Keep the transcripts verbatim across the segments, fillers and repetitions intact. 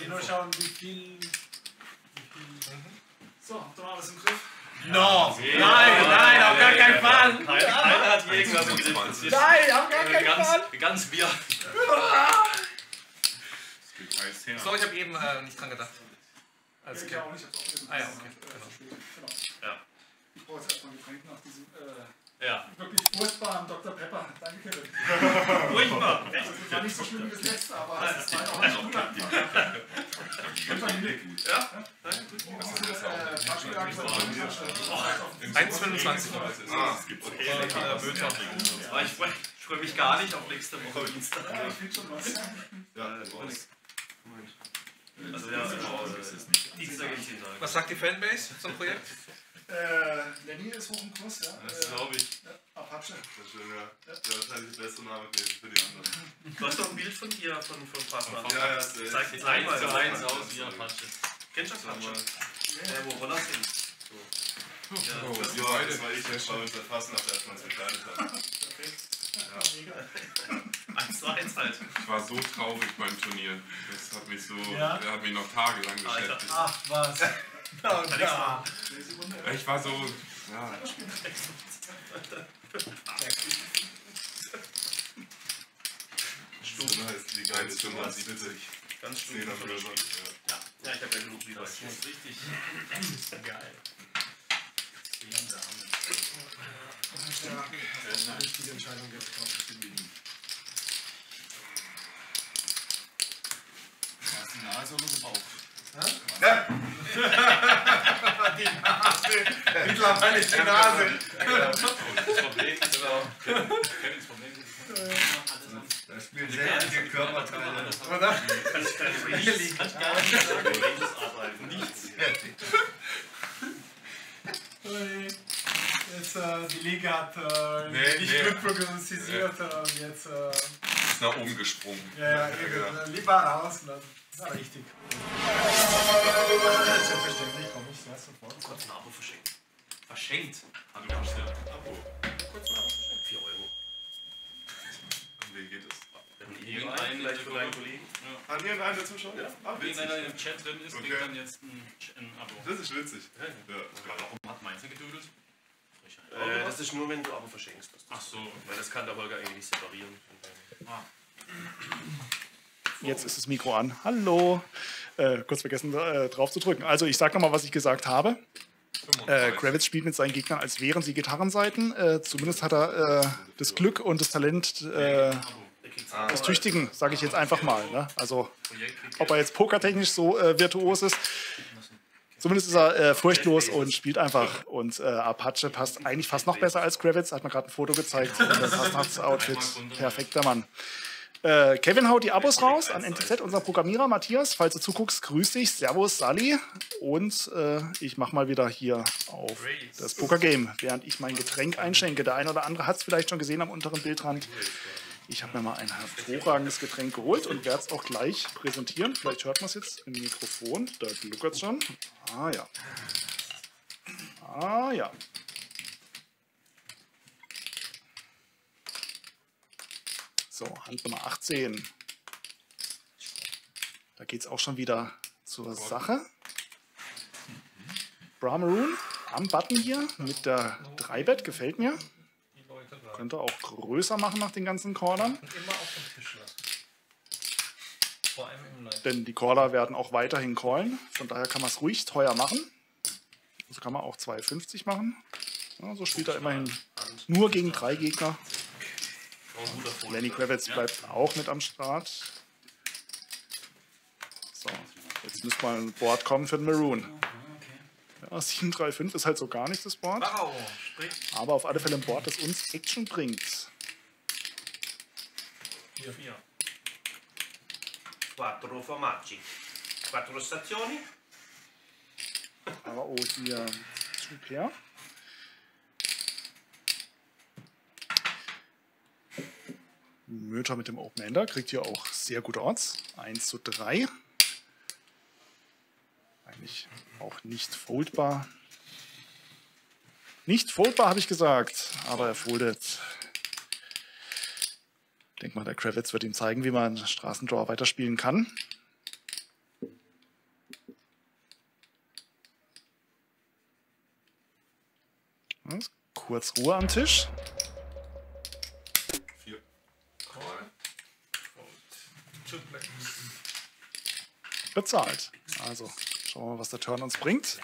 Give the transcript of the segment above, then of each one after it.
will nur schauen, wie viel... Wie viel mhm. So, habt ihr noch alles im Griff? No! Okay. Nein, nein, auf gar keinen Fall! Keiner, keiner hat hier irgendwas im Griff. Nein, auf gar keinen ganz, Fall! Ganz Bier. So, ich habe eben äh, nicht dran gedacht. Also, ich auch nicht, ich hab's auch ah ja, okay. Genau. Genau. Ja. Ich brauche jetzt erstmal ein Getränk nach diesem äh, ja. wirklich furchtbaren Doktor Pepper. Danke, Kevin. Furchtbar. Das war nicht so schlimm wie das letzte, aber es war auch nicht unangenehm. Einfach hinlegen. Ja? eins fünfundzwanzig. Ah, es gibt okay. Aber ich freue freu mich gar nicht auf nächste Woche Dienstag. Ja, ich finde schon was. Ja, also ja, Dienstag in zehn Tagen. Was sagt die Fanbase zum Projekt? Äh, Lenny ist hoch im Kurs, ja. Das glaube ich. Ja, Apache. Das ist schön, ja. Ja, wahrscheinlich der beste Name für die anderen. Du hast doch ein Bild von dir, von, von Partner. Ja, ja, zeig jetzt einmal so eins aus wie Apache. Kennst du Apache? Ja, wo Roller sind. So. Ja, oh, das, war, das war ich, der bei uns erfassen, auf der erstmal bekleidet hat. Perfekt. Ja. Mega. eins zu eins halt. Ich war so traurig beim Turnier. Das hat mich so, ja? der hat mich noch tagelang beschäftigt. Ach was. No, no. Ich war so, ja. Stunden heißt die geile Stunde siebzig. Ganz stumm. Ja. Ja. Ja, ich habe ja genug Lieder. Das ist richtig. Geil. Das ist eine richtige Entscheidung getroffen. Hast du die Nase oder den Bauch? Ja. Die Nase. Mittlerweile ist die Nase. Das Problem, genau. Kevins Problem. Da spielen sämtliche Körperteile. Oder? Kannst keine Nichts. Kannst gar nicht arbeiten. Nichts. Jetzt, äh, die Liga hat äh, Nee, nicht nee. gut prognostiziert und jetzt äh, Ist nach oben gesprungen. ja, ja, ja. Lieber rauslassen. Das ist richtig. Selbstverständlich komme ich sehr sofort. Kurz ein Abo verschenkt. Verschenkt? Haben wir nicht, ja. Abo. Kurz ein Abo verschenkt. vier Euro. Wie geht es? Wenn irgendeinen vielleicht für deinen Kollegen. An irgendeinen der Zuschauer? Ja. Ah, Wenn witzig. einer im Chat drin ist, Okay. kriegt dann jetzt ein, ein Abo. Das ist witzig. Ja. Ja. Warum hat meins gedudelt? Äh, das ist nur, wenn du Abo verschenkst. Ach so. Weil das kann der Holger eigentlich nicht separieren. Ah. Jetzt ist das Mikro an. Hallo. Äh, kurz vergessen äh, drauf zu drücken. Also ich sage nochmal, was ich gesagt habe. Äh, Kravitz spielt mit seinen Gegnern, als wären sie Gitarrenseiten. Äh, zumindest hat er äh, das Glück und das Talent äh, des Tüchtigen, sage ich jetzt einfach mal. Ne? Also ob er jetzt pokertechnisch so äh, virtuos ist. Zumindest ist er äh, furchtlos und spielt einfach. Und äh, Apache passt eigentlich fast noch besser als Kravitz. Hat mir gerade ein Foto gezeigt. Und das passt nach das Outfit. Perfekter Mann. Äh, Kevin haut die Abos raus an N T Z, unser Programmierer. Matthias, falls du zuguckst, grüß dich. Servus, Sally. Und äh, ich mach mal wieder hier auf das Pokergame, während ich mein Getränk einschenke. Der eine oder andere hat es vielleicht schon gesehen am unteren Bildrand. Ich habe mir mal ein hervorragendes Getränk geholt und werde es auch gleich präsentieren. Vielleicht hört man es jetzt im Mikrofon. Da gluckert es schon. Ah ja. Ah ja. So, Hand Nummer achtzehn. Da geht es auch schon wieder zur Sache. Bra Maroon am Button hier mit der drei Bet, gefällt mir. Könnte auch größer machen nach den ganzen Callern. Immer auf dem Tisch lassen. Vor allem im Live. Denn die Caller werden auch weiterhin callen. Von daher kann man es ruhig teuer machen. Also kann man auch zwei fünfzig machen. Ja, so spielt er immerhin nur gegen drei Gegner. Lenny Kravitz bleibt auch mit am Start. So, jetzt müsste mal ein Board kommen für den Maroon. Ja, sieben drei fünf ist halt so gar nicht das Board. Aber auf alle Fälle ein Board, das uns Action bringt. vier vier. Quattro formaggi. Quattro stazioni. Aber oh, hier Two Pair. Möter mit dem Open Ender kriegt hier auch sehr gute Odds. eins zu drei. Eigentlich auch nicht foldbar. Nicht foldbar, habe ich gesagt, aber er foldet. Ich denke mal, der Kravitz wird ihm zeigen, wie man Straßendraw weiterspielen kann. Kurz Ruhe am Tisch. Vier. Call. Two black. Bezahlt. Also, schauen wir mal, was der Turn uns bringt.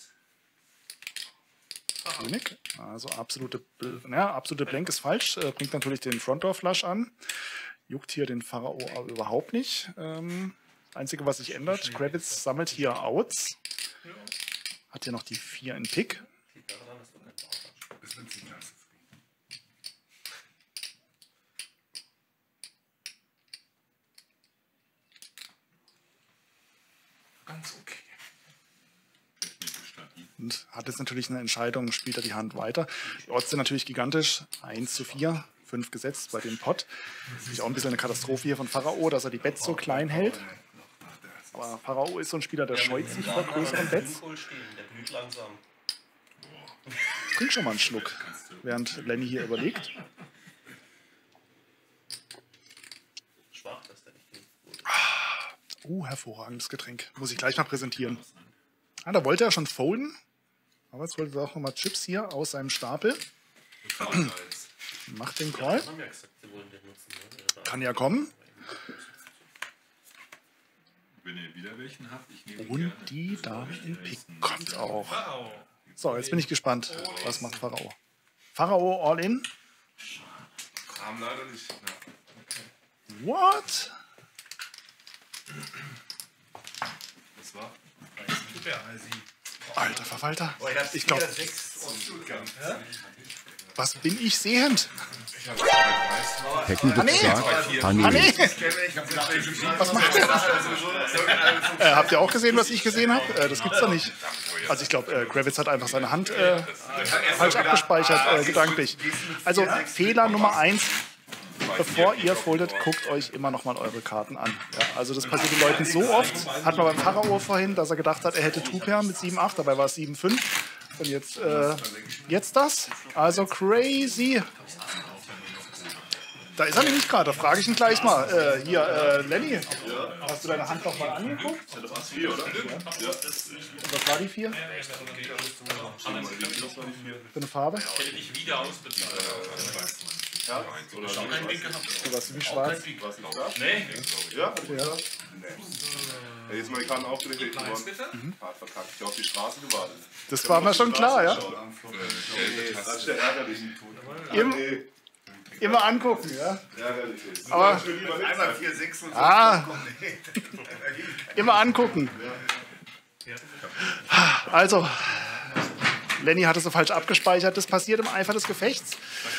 König. Also absolute, ja, absolute Blank ist falsch. Äh, bringt natürlich den Front-Door Flush an. Juckt hier den Pharao aber überhaupt nicht. Ähm, Einzige, was sich ändert, Kravitz sammelt hier Outs. Hat hier noch die vier in Pick. Ganz okay. Und hat jetzt natürlich eine Entscheidung, spielt er die Hand weiter. Die Odds sind natürlich gigantisch. eins zu vier, fünf gesetzt bei dem Pot. Das ist auch ein bisschen eine Katastrophe hier von Pharao, dass er die Bets so klein hält. Aber Pharao ist so ein Spieler, der scheut sich vor größeren Bets. Der blüht langsam. Trink schon mal einen Schluck, während Lenny hier überlegt. Schwach, dass der nicht gut. Uh, hervorragendes Getränk. Muss ich gleich mal präsentieren. Ah, da wollte er schon folden. Aber jetzt wollte er auch nochmal Chips hier aus seinem Stapel. Macht den Call. Haben ja gesagt, sie wollen den nutzen. Ne? Kann ja kommen. Wenn ihr wieder welchen habt, ich nehme Und die Dame in Pick kommt auch. So, jetzt bin ich gespannt. Was macht Pharao? Pharao all in? Kam leider nicht. Ja. What? Das war. Alter Verwalter. Oh, ich Ich glaube, was bin ich sehend? Heckenwitz Ah, nee. sagt, Ah, Honey. nee. Was macht der? Äh, habt ihr auch gesehen, was ich gesehen habe? Äh, das gibt's doch nicht. Also ich glaube, äh, Kravitz hat einfach seine Hand äh, falsch abgespeichert, äh, gedanklich. Also Fehler Nummer eins. Bevor ihr foldet, guckt euch immer noch mal eure Karten an. Ja, also das passiert den Leuten so oft. Hat man beim Pharao vorhin, dass er gedacht hat, er hätte Two-Pair mit sieben acht, dabei war es sieben fünf. Und jetzt, äh, jetzt das. Also crazy. Da ist er nämlich gerade, da frage ich ihn gleich mal. Äh, hier, äh, Lenny, hast du deine Hand noch mal angeguckt? Ja, das war vier, oder? Ja. Und was war die vier? Für eine Farbe? Hätte dich wieder ausbezahlt. Ja, oder Auch keinen Weg gehabt. Du warst wie schwarz. Nee. Ja, hat er gesagt? Ja, jetzt mal die Karten aufgelegt geworden. Hart verkackt. Ich auf die Straße gewartet. Das war mir schon klar, ja? Das ist der ärgerlich. Immer, immer angucken, ja? Ärgerlich. Aber Einmal vier, sechs und ah, immer angucken. Also, Lenny hatte so falsch abgespeichert. Das passiert im Eifer des Gefechts.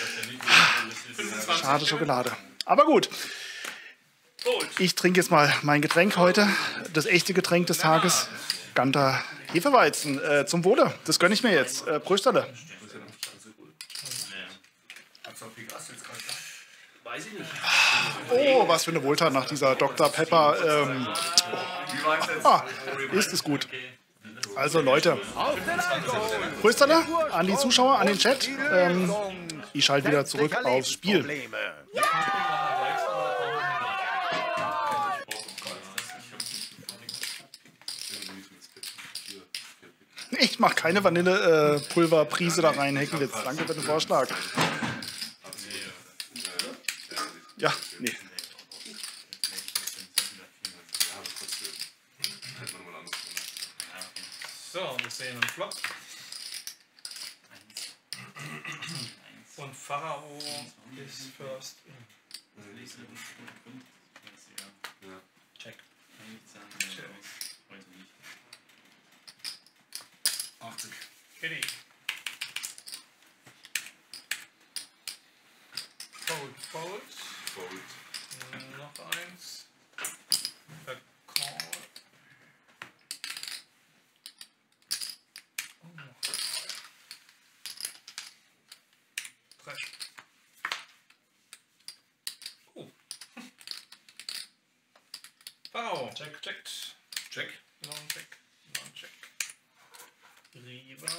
Schade Schokolade. Aber gut. Ich trinke jetzt mal mein Getränk heute. Das echte Getränk des Tages. Ganter Hefeweizen. Äh, zum Wohle. Das gönne ich mir jetzt. Äh, Prösterle. Weiß ich nicht. Oh, was für eine Wohltat nach dieser Doktor Pepper. Ähm, ah, ist es gut. Also Leute, Prösterle an die Zuschauer, an den Chat. Ähm, ich schalte wieder zurück aufs Spiel. Ich mache keine Vanillepulverprise da rein, Heckenwitz. Danke für den Vorschlag. Ja, nee. So, wir sehen einen Flop. Und Pharao ist first in. Check. achtzig. Kitty. Fold, fold. Fold. Noch eins. Vercall. Oh, noch Trash. Oh. Pharao. Check, checkt. Check. Non check. Non check. Riva.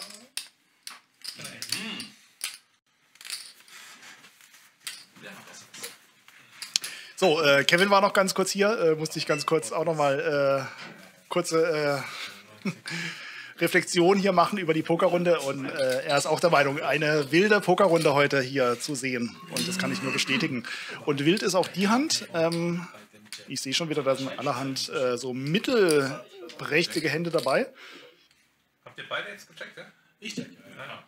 Nein. Ja, das ist. So, äh, Kevin war noch ganz kurz hier. Äh, musste ich ganz kurz auch noch mal äh, kurze äh, Reflexion hier machen über die Pokerrunde und äh, er ist auch der Meinung, eine wilde Pokerrunde heute hier zu sehen und das kann ich nur bestätigen. Und wild ist auch die Hand. Ähm, ich sehe schon wieder, da sind allerhand äh, so mittelprächtige Hände dabei. Habt ihr beide jetzt gecheckt, ja? Ich denke, ja. ja.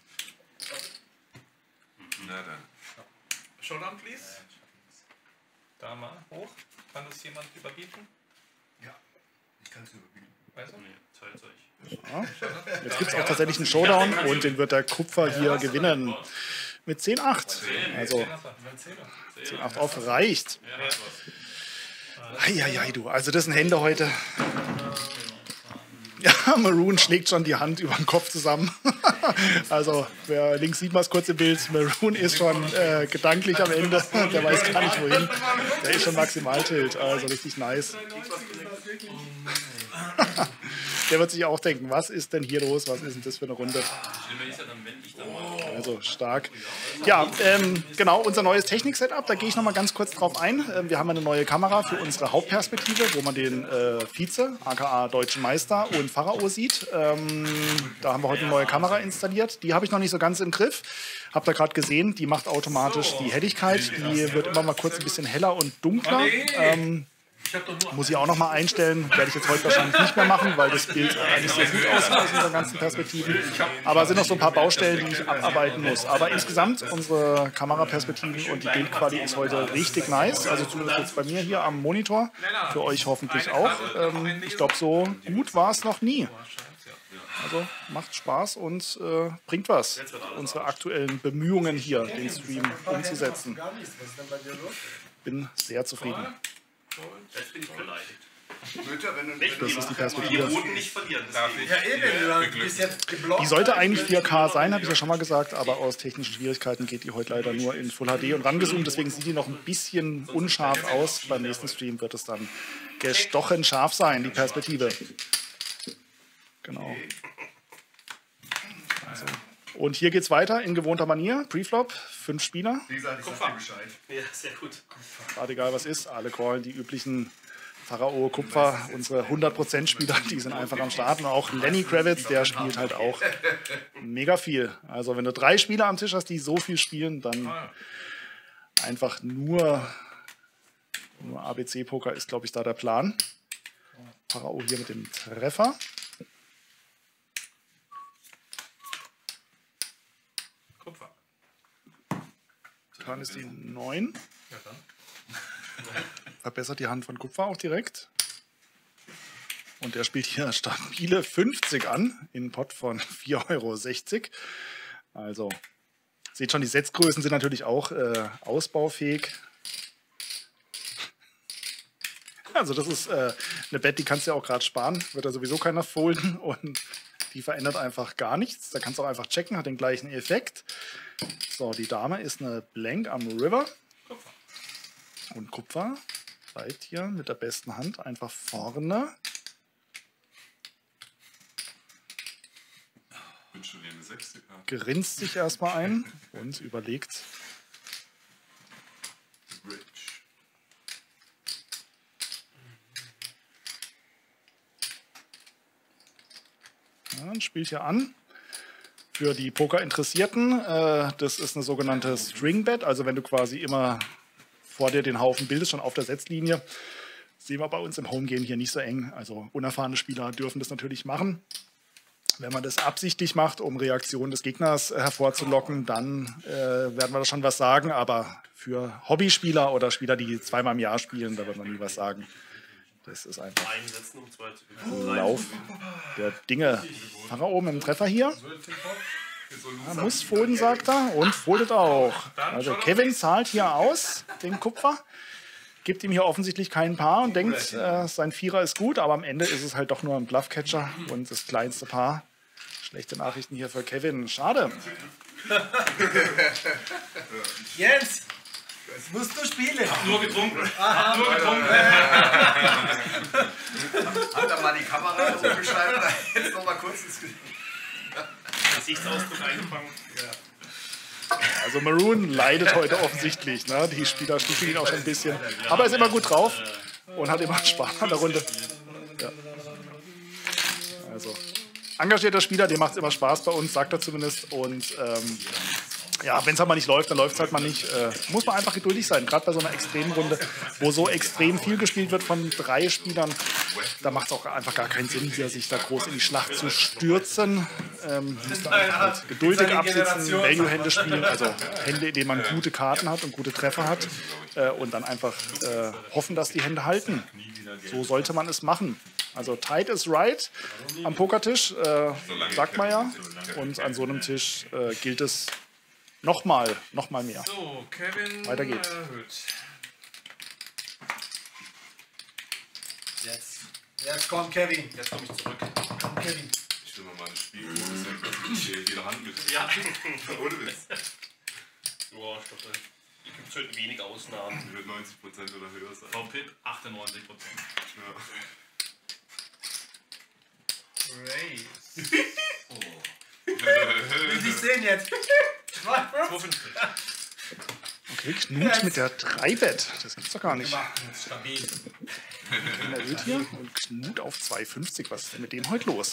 Na dann. Showdown, please. Da mal hoch. Kann das jemand überbieten? Ja, ich kann es überbieten. Weißt du? Nee, teilt euch. Ja. Jetzt gibt es auch tatsächlich einen Showdown und den wird der Kupfer hier gewinnen. Mit zehn acht. Also zehn acht auf reicht. Eieiei, du. Also das sind Hände heute. Ja, Maroon schlägt schon die Hand über den Kopf zusammen. Also, wer links sieht man es kurz im Bild. Maroon ist schon äh, gedanklich am Ende. Der weiß gar nicht wohin. Der ist schon Maximaltilt. Also richtig nice. Der wird sich auch denken, was ist denn hier los? Was ist denn das für eine Runde? Also stark. Ja, ähm, genau, unser neues Technik-Setup, da gehe ich noch mal ganz kurz drauf ein. Ähm, wir haben eine neue Kamera für unsere Hauptperspektive, wo man den äh, Vize, aka Deutschen Meister und Pharao sieht. Ähm, da haben wir heute eine neue Kamera installiert. Die habe ich noch nicht so ganz im Griff. Habt ihr gerade gesehen, die macht automatisch die Helligkeit. Die wird immer mal kurz ein bisschen heller und dunkler. Ähm, Muss ich auch noch mal einstellen. Werde ich jetzt heute wahrscheinlich nicht mehr machen, weil das Bild eigentlich sehr gut aussieht aus unseren ganzen Perspektiven. Aber es sind noch so ein paar Baustellen, die ich abarbeiten muss. Aber insgesamt, unsere Kameraperspektiven und die Bildqualität ist heute richtig nice. Also zumindest jetzt bei mir hier am Monitor. Für euch hoffentlich auch. Ähm, ich glaube, so gut war es noch nie. Also macht Spaß und äh, bringt was. Unsere aktuellen Bemühungen hier, den Stream umzusetzen. Bin sehr zufrieden. Jetzt bin ich beleidigt. Güter, wenn du Das ist die Die Perspektive. Boden nicht verlieren. Ja, eben, du bist jetzt geblockt. Die sollte eigentlich vier K sein, habe ich ja schon mal gesagt, aber aus technischen Schwierigkeiten geht die heute leider nur in Full H D und rangezoomt. Deswegen sieht die noch ein bisschen unscharf aus. Beim nächsten Stream wird es dann gestochen scharf sein, die Perspektive. Genau. Also. Und hier geht's weiter in gewohnter Manier. Preflop, fünf Spieler. Wie gesagt, ich sag dir Bescheid. Ja, sehr gut. Gerade egal was ist, alle callen die üblichen Pharao, Kupfer, unsere hundert Prozent Spieler, die sind einfach am Start. Und auch Lenny Kravitz, der spielt halt auch mega viel. Also wenn du drei Spieler am Tisch hast, die so viel spielen, dann einfach nur, nur A B C-Poker ist, glaube ich, da der Plan. Pharao hier mit dem Treffer. Kupfer. Dann ist die neun. Ja, dann. Verbessert die Hand von Kupfer auch direkt. Und der spielt hier stabile fünfzig an, in einen Pot von vier Euro sechzig. Also, seht schon, die Setzgrößen sind natürlich auch äh, ausbaufähig. Also das ist äh, eine Bet, die kannst du ja auch gerade sparen. Wird da sowieso keiner folden und die verändert einfach gar nichts. Da kannst du auch einfach checken, hat den gleichen Effekt. So, die Dame ist eine Blank am River. Kupfer. Und Kupfer bleibt hier mit der besten Hand einfach vorne. Bin schon hier eine sechste Karte. Grinst sich erstmal ein und überlegt. Ja, und spielt hier an. Für die Poker-Interessierten, äh, das ist eine sogenannte String-Bet, also wenn du quasi immer vor dir den Haufen bildest, schon auf der Setzlinie. Sehen wir bei uns im Homegame hier nicht so eng. Also unerfahrene Spieler dürfen das natürlich machen. Wenn man das absichtlich macht, um Reaktionen des Gegners hervorzulocken, dann äh, werden wir da schon was sagen. Aber für Hobbyspieler oder Spieler, die zweimal im Jahr spielen, da wird man nie was sagen. Das ist einfach Einsetzen, um zwei zu gewinnen. Lauf der Dinge. Pharao mit dem Treffer hier. Ja, muss folden, sagt er, und foldet auch. Also Kevin zahlt hier aus, den Kupfer, gibt ihm hier offensichtlich kein Paar und denkt, äh, sein Vierer ist gut, aber am Ende ist es halt doch nur ein Bluffcatcher und das kleinste Paar. Schlechte Nachrichten hier für Kevin. Schade. Jens, das musst du spielen. Nur getrunken. Aha. Nur getrunken. Hat er mal die Kamera umgeschaltet, jetzt noch mal kurz ins Gesicht. Gesichtsausdruck eingefangen. Also Maroon leidet heute offensichtlich. Ne? Die Spieler sticheln ihn auch schon ein bisschen. Aber er ist immer gut drauf und hat immer Spaß an der Runde. Ja. Also engagierter Spieler, dem macht es immer Spaß bei uns, sagt er zumindest. Und ähm, ja, wenn es halt mal nicht läuft, dann läuft es halt mal nicht. Äh, muss man einfach geduldig sein. Gerade bei so einer extremen Runde, wo so extrem viel gespielt wird von drei Spielern, da macht es auch einfach gar keinen Sinn, hier sich da groß in die Schlacht zu stürzen. Ähm, muss da einfach halt geduldig absitzen, Value-Hände spielen, also Hände, in denen man gute Karten hat und gute Treffer hat. Äh, und dann einfach äh, hoffen, dass die Hände halten. So sollte man es machen. Also tight is right am Pokertisch, äh, sagt man ja. Und an so einem Tisch äh, gilt es nochmal, nochmal mehr. So, Kevin Weiter geht's. erhöht. Jetzt. Jetzt kommt Kevin. Jetzt komme ich zurück. Komm, Kevin. Ich will mal meine Spielmodus wechseln. Ich stehe jede Hand mit. Ja. Ohne Witz. Ja, ich glaube, es gibt heute wenig Ausnahmen. Die wird neunzig Prozent oder höher sein. V-Pip achtundneunzig Prozent. Race. Wie Sie sehen jetzt. zweihundertfünfzig. Okay, Knut mit der drei Bet. Das gibt's doch gar nicht. Stabil. Kevin erhöht hier und Knut auf zwei fünfzig. Was ist denn mit dem heute los?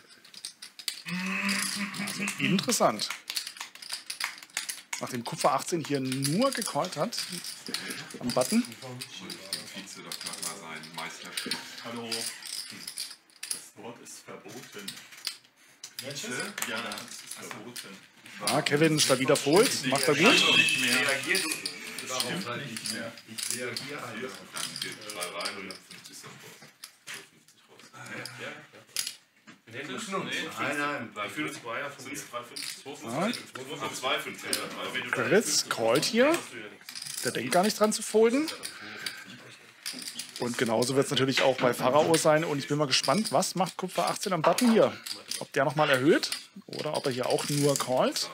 Also interessant. Nachdem Kupfer achtzehn hier nur gecallt hat am Button. Vize darf klar sein. Meister. Hallo. Das Wort ist verboten. Welches? Ja, das ist verboten. Ah, Kevin stabiler Fold. Macht er gut. Nicht mehr. Reagiert. Darauf halt nicht mehr. Ich reagiere halt. Dann geht drei rein und fünfzig Support. fünfzig raus. Nee, das nee. Nein, nein. Bei fünfzig war ja von mir. Ah, zwei fünfzig. Kravitz callt hier. Der denkt gar nicht dran zu folden. Und genauso wird es natürlich auch bei Pharao sein. Und ich bin mal gespannt, was macht Kupfer achtzehn am Button hier? Ob der nochmal erhöht oder ob er hier auch nur callt.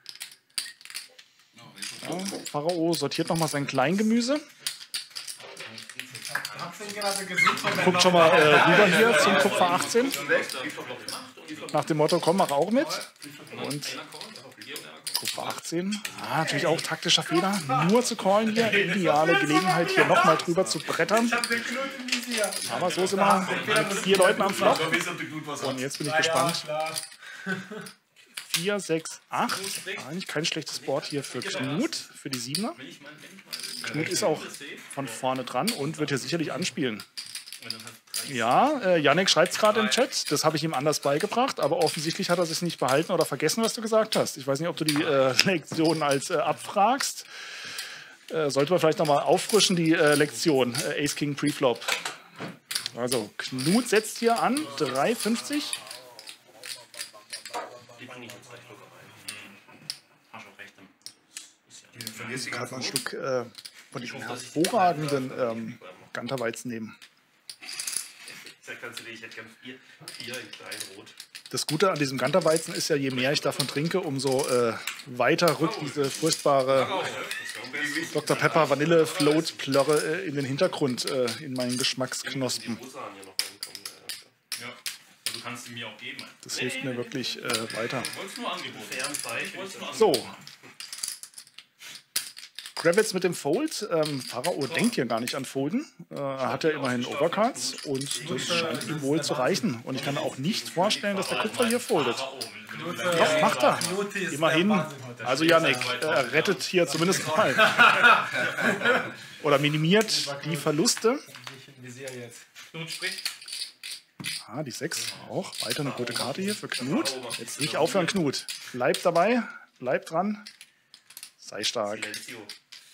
Ja, Pharao sortiert nochmal sein Kleingemüse. Guckt schon mal äh, rüber hier zum Kupfer achtzehn. Nach dem Motto, komm, mach auch mit. Und Kupfer achtzehn. Ah, natürlich auch taktischer Fehler. Nur zu callen hier. Ideale Gelegenheit, hier nochmal drüber zu brettern. Aber so sind wir mit vier Leuten am Flop. Und jetzt bin ich gespannt. vier, sechs, acht. Eigentlich kein schlechtes Board hier für Knut, für die Siebener. Knut ist auch von vorne dran und wird hier sicherlich anspielen. Ja, äh, Yannick schreibt es gerade im Chat, das habe ich ihm anders beigebracht, aber offensichtlich hat er sich nicht behalten oder vergessen, was du gesagt hast. Ich weiß nicht, ob du die äh, Lektion als äh, abfragst. Äh, sollte man vielleicht nochmal auffrischen, die äh, Lektion, äh, Ace King Preflop. Also, Knut setzt hier an, drei fünfzig. Die bringe ich jetzt gleich locker rein. Hast auch recht. Du verlierst die Gerade ganze mal ein Wut. Stück äh, von diesem hervorragenden ähm, Ganterweizen nehmen. Ich sag ganz ehrlich, ich hätte gerne vier, vier in klein rot. Das Gute an diesem Ganterweizen ist ja, je mehr ich davon trinke, umso äh, weiter rückt diese furchtbare Doktor Pepper Vanille Float Plörre äh, in den Hintergrund, äh, in meinen Geschmacksknospen. Rosa hier noch reinkommen. Ja. Also kannst du mir auch geben. Das hilft mir wirklich äh, weiter. Ich wollte es nur angeboten. Fairen Zeit. Ich wollte es nur So. angeboten. Kravitz mit dem Fold. Ähm, Pharao denkt hier gar nicht an Folden. Äh, er hat ja immerhin Overcards und das scheint ihm wohl zu reichen. Und ich kann mir auch nicht vorstellen, dass der Kupfer hier foldet. Doch, macht er. Immerhin. Also Yannick, er rettet hier zumindest mal. Oder minimiert die Verluste. Knut spricht. Ah, die sechs auch. Weiter eine gute Karte hier für Knut. Jetzt nicht aufhören, Knut. Bleib dabei. Bleib dran. Sei stark. Silencio.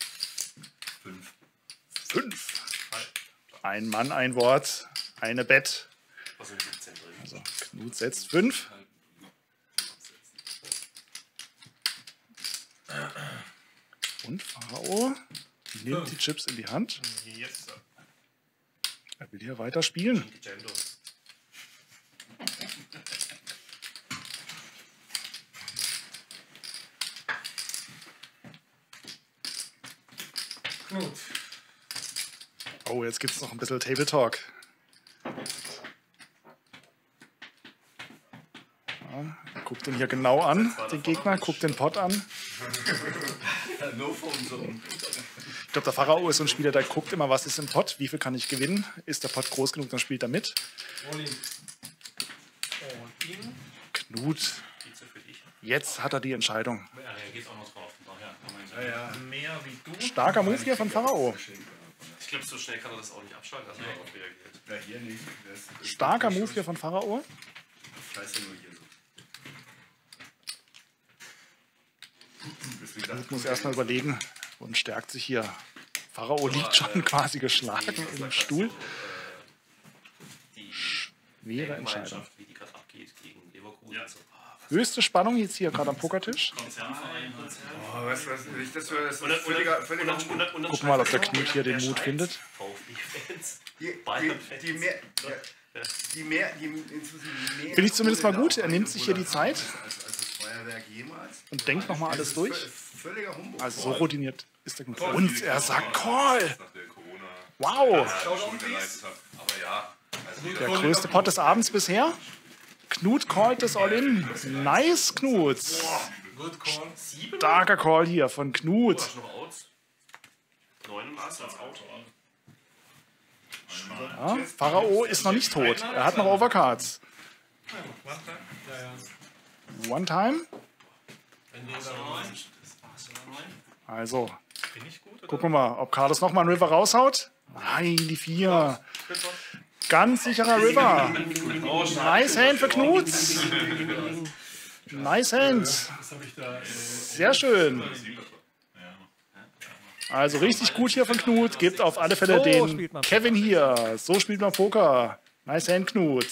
Fünf. Ein Mann, ein Wort, eine Bet. Was sind siebzehn drin? Also Knut setzt fünf. Und Pharao nimmt die Chips in die Hand. Yes, sir. Er will hier weiter spielen. Gendo. Knut. Oh, jetzt gibt es noch ein bisschen Table Talk. Ja, guckt den hier genau an, den Gegner, guckt den Pot an. Ich glaube, der Pharao ist so ein Spieler, der guckt immer, was ist im Pot, wie viel kann ich gewinnen. Ist der Pot groß genug, dann spielt er mit. Knut, Pizza für dich. jetzt hat er die Entscheidung. Ja, er geht auch noch drauf. Daher kann man Ja, sagen. ja. Mehr wie du. Starker Move hier von Pharao. Ich glaube, so schnell kann er das auch nicht abschalten, dass er darauf reagiert. Ja, hier nicht. Das ist Starker Move hier von Pharao. Scheiße, nur hier so. Deswegen Knut dachte muss erstmal überlegen und stärkt sich hier. Pharao liegt schon quasi geschlagen im Stuhl. Die Schwere Entscheidung. Gemeinschaft, wie die gerade abgeht gegen Leverkusen. Ja. So, ah, was Höchste Spannung jetzt hier gerade am Pokertisch. Konzernverein. Oh, weißt du was? Ich das höre, das Und dann, ist völliger, und völliger dann, Humbug. und dann, und dann Gucken wir mal, ob der schreibt- Knut hier den wer Mut schreibt? findet. VfB-Fans. Die, die, Bayern-Fans. die mehr, ja, die mehr, die, inzwischen die mehr Finde ich zumindest mal gut. Er Kohle nimmt sich hier die Zeit als, als das Feuerwerk jemals. und denkt nochmal Das alles ist durch. vö- Völliger Humbug. Also so routiniert ist der Knut. Und er sagt Call. Nach der Corona Wow. schon geleitet habe. Aber ja, also Der größte Pot des Abends bisher. Knut callt das All-In. Nice, Knut. Good call. Sieben? Starker Call hier von Du Knut. hast noch Outs. Neun und Ass als Out. Ja, Pharao ist noch nicht tot. Er hat noch Overcards. One time. Also, gucken wir mal, ob Carlos nochmal einen River raushaut. Nein, die vier. Ganz sicherer River. Nice Hand für Knut. Nice Hand. Sehr schön. Also richtig gut hier von Knut. Gibt auf alle Fälle So den spielt man Kevin hier. So spielt man Poker. Nice Hand, Knut.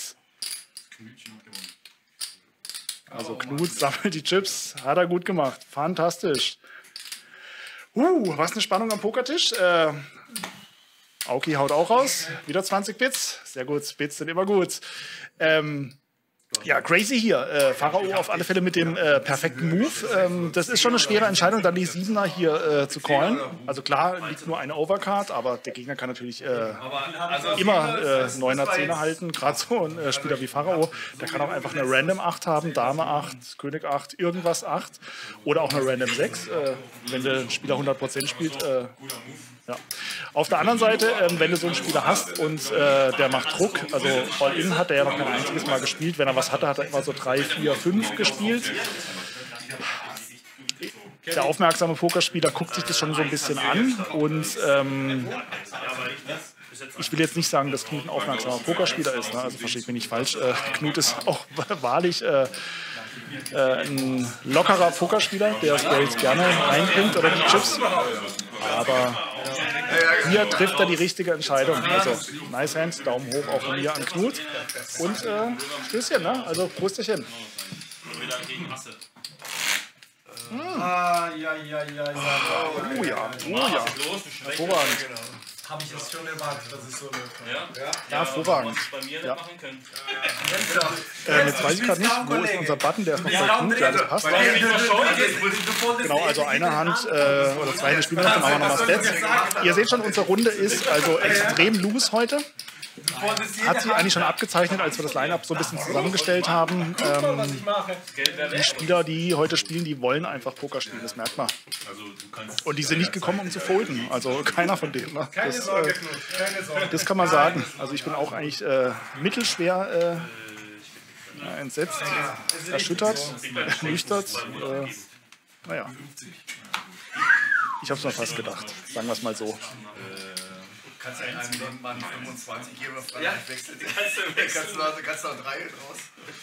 Also Knut sammelt die Chips. Hat er gut gemacht. Fantastisch. Uh, was eine Spannung am Pokertisch. Äh, Auki haut auch raus. Wieder zwanzig Bits. Sehr gut. Bits sind immer gut. Ähm, ja, crazy hier. Äh, Pharao auf alle Fälle mit dem äh, perfekten Move. Ähm, das ist schon eine schwere Entscheidung, dann die Siebener hier äh, zu callen. Also klar, liegt nur eine Overcard, aber der Gegner kann natürlich äh, immer äh, Neuner, Zehner halten. Gerade so ein äh, Spieler wie Pharao, der kann auch einfach eine Random acht haben, Dame acht, König acht, irgendwas acht. Oder auch eine Random sechs, äh, wenn der Spieler hundert Prozent spielt. Äh, ja. Auf der anderen Seite, ähm, wenn du so einen Spieler hast und äh, der macht Druck, also All-In hat er ja noch kein einziges Mal gespielt. Wenn er was hatte, hat er immer so drei, vier, fünf gespielt. Der aufmerksame Pokerspieler guckt sich das schon so ein bisschen an und ähm, ich will jetzt nicht sagen, dass Knut ein aufmerksamer Pokerspieler ist, ne? Also versteht mich nicht falsch. Äh, Knut ist auch wahrlich äh, äh, ein lockerer Pokerspieler, der das Geld gerne reinbringt oder die Chips. Aber hier trifft er die richtige Entscheidung. Also nice Hand, Daumen hoch auch von mir an Knut. Und äh, Stößchen, ne? Also Prosterchen. Wieder gegen Asse. Ah, ja, ja, ja, ja. Oh ja, oh ja. Los, du Schwäche. Hervorragend. Habe ich es schon erwartet, dass es so läuft. Ja? Ja, hervorragend. Was bei mir nicht Ja. machen können. Äh, jetzt weiß ich gerade nicht, wo ist unser Button, der ist noch bei Knut, ja, das passt. Genau, also eine Hand äh, oder zwei Hände spielen wir noch, dann machen wir nochmal Stats. Ihr seht schon, unsere Runde ist also extrem loose heute. Hat sich eigentlich schon abgezeichnet, als wir das Line-Up so ein bisschen zusammengestellt haben. Ähm, die Spieler, die heute spielen, die wollen einfach Poker spielen, das merkt man. Also du kannst Und die sind nicht gekommen, um zu folden. Also keiner von denen. Ne? Keine Das, Sorge, äh, Knut, keine Sorge. das kann man sagen. Also ich bin auch eigentlich äh, mittelschwer äh, ja, entsetzt, erschüttert, ernüchtert. Äh, naja. Ich habe es mir fast gedacht, sagen wir es mal so. Kannst du in einem Leben mal fünfundzwanzig hier auf Ja, wechseln? kannst du wechseln. Kannst du noch, kannst du noch drei draus?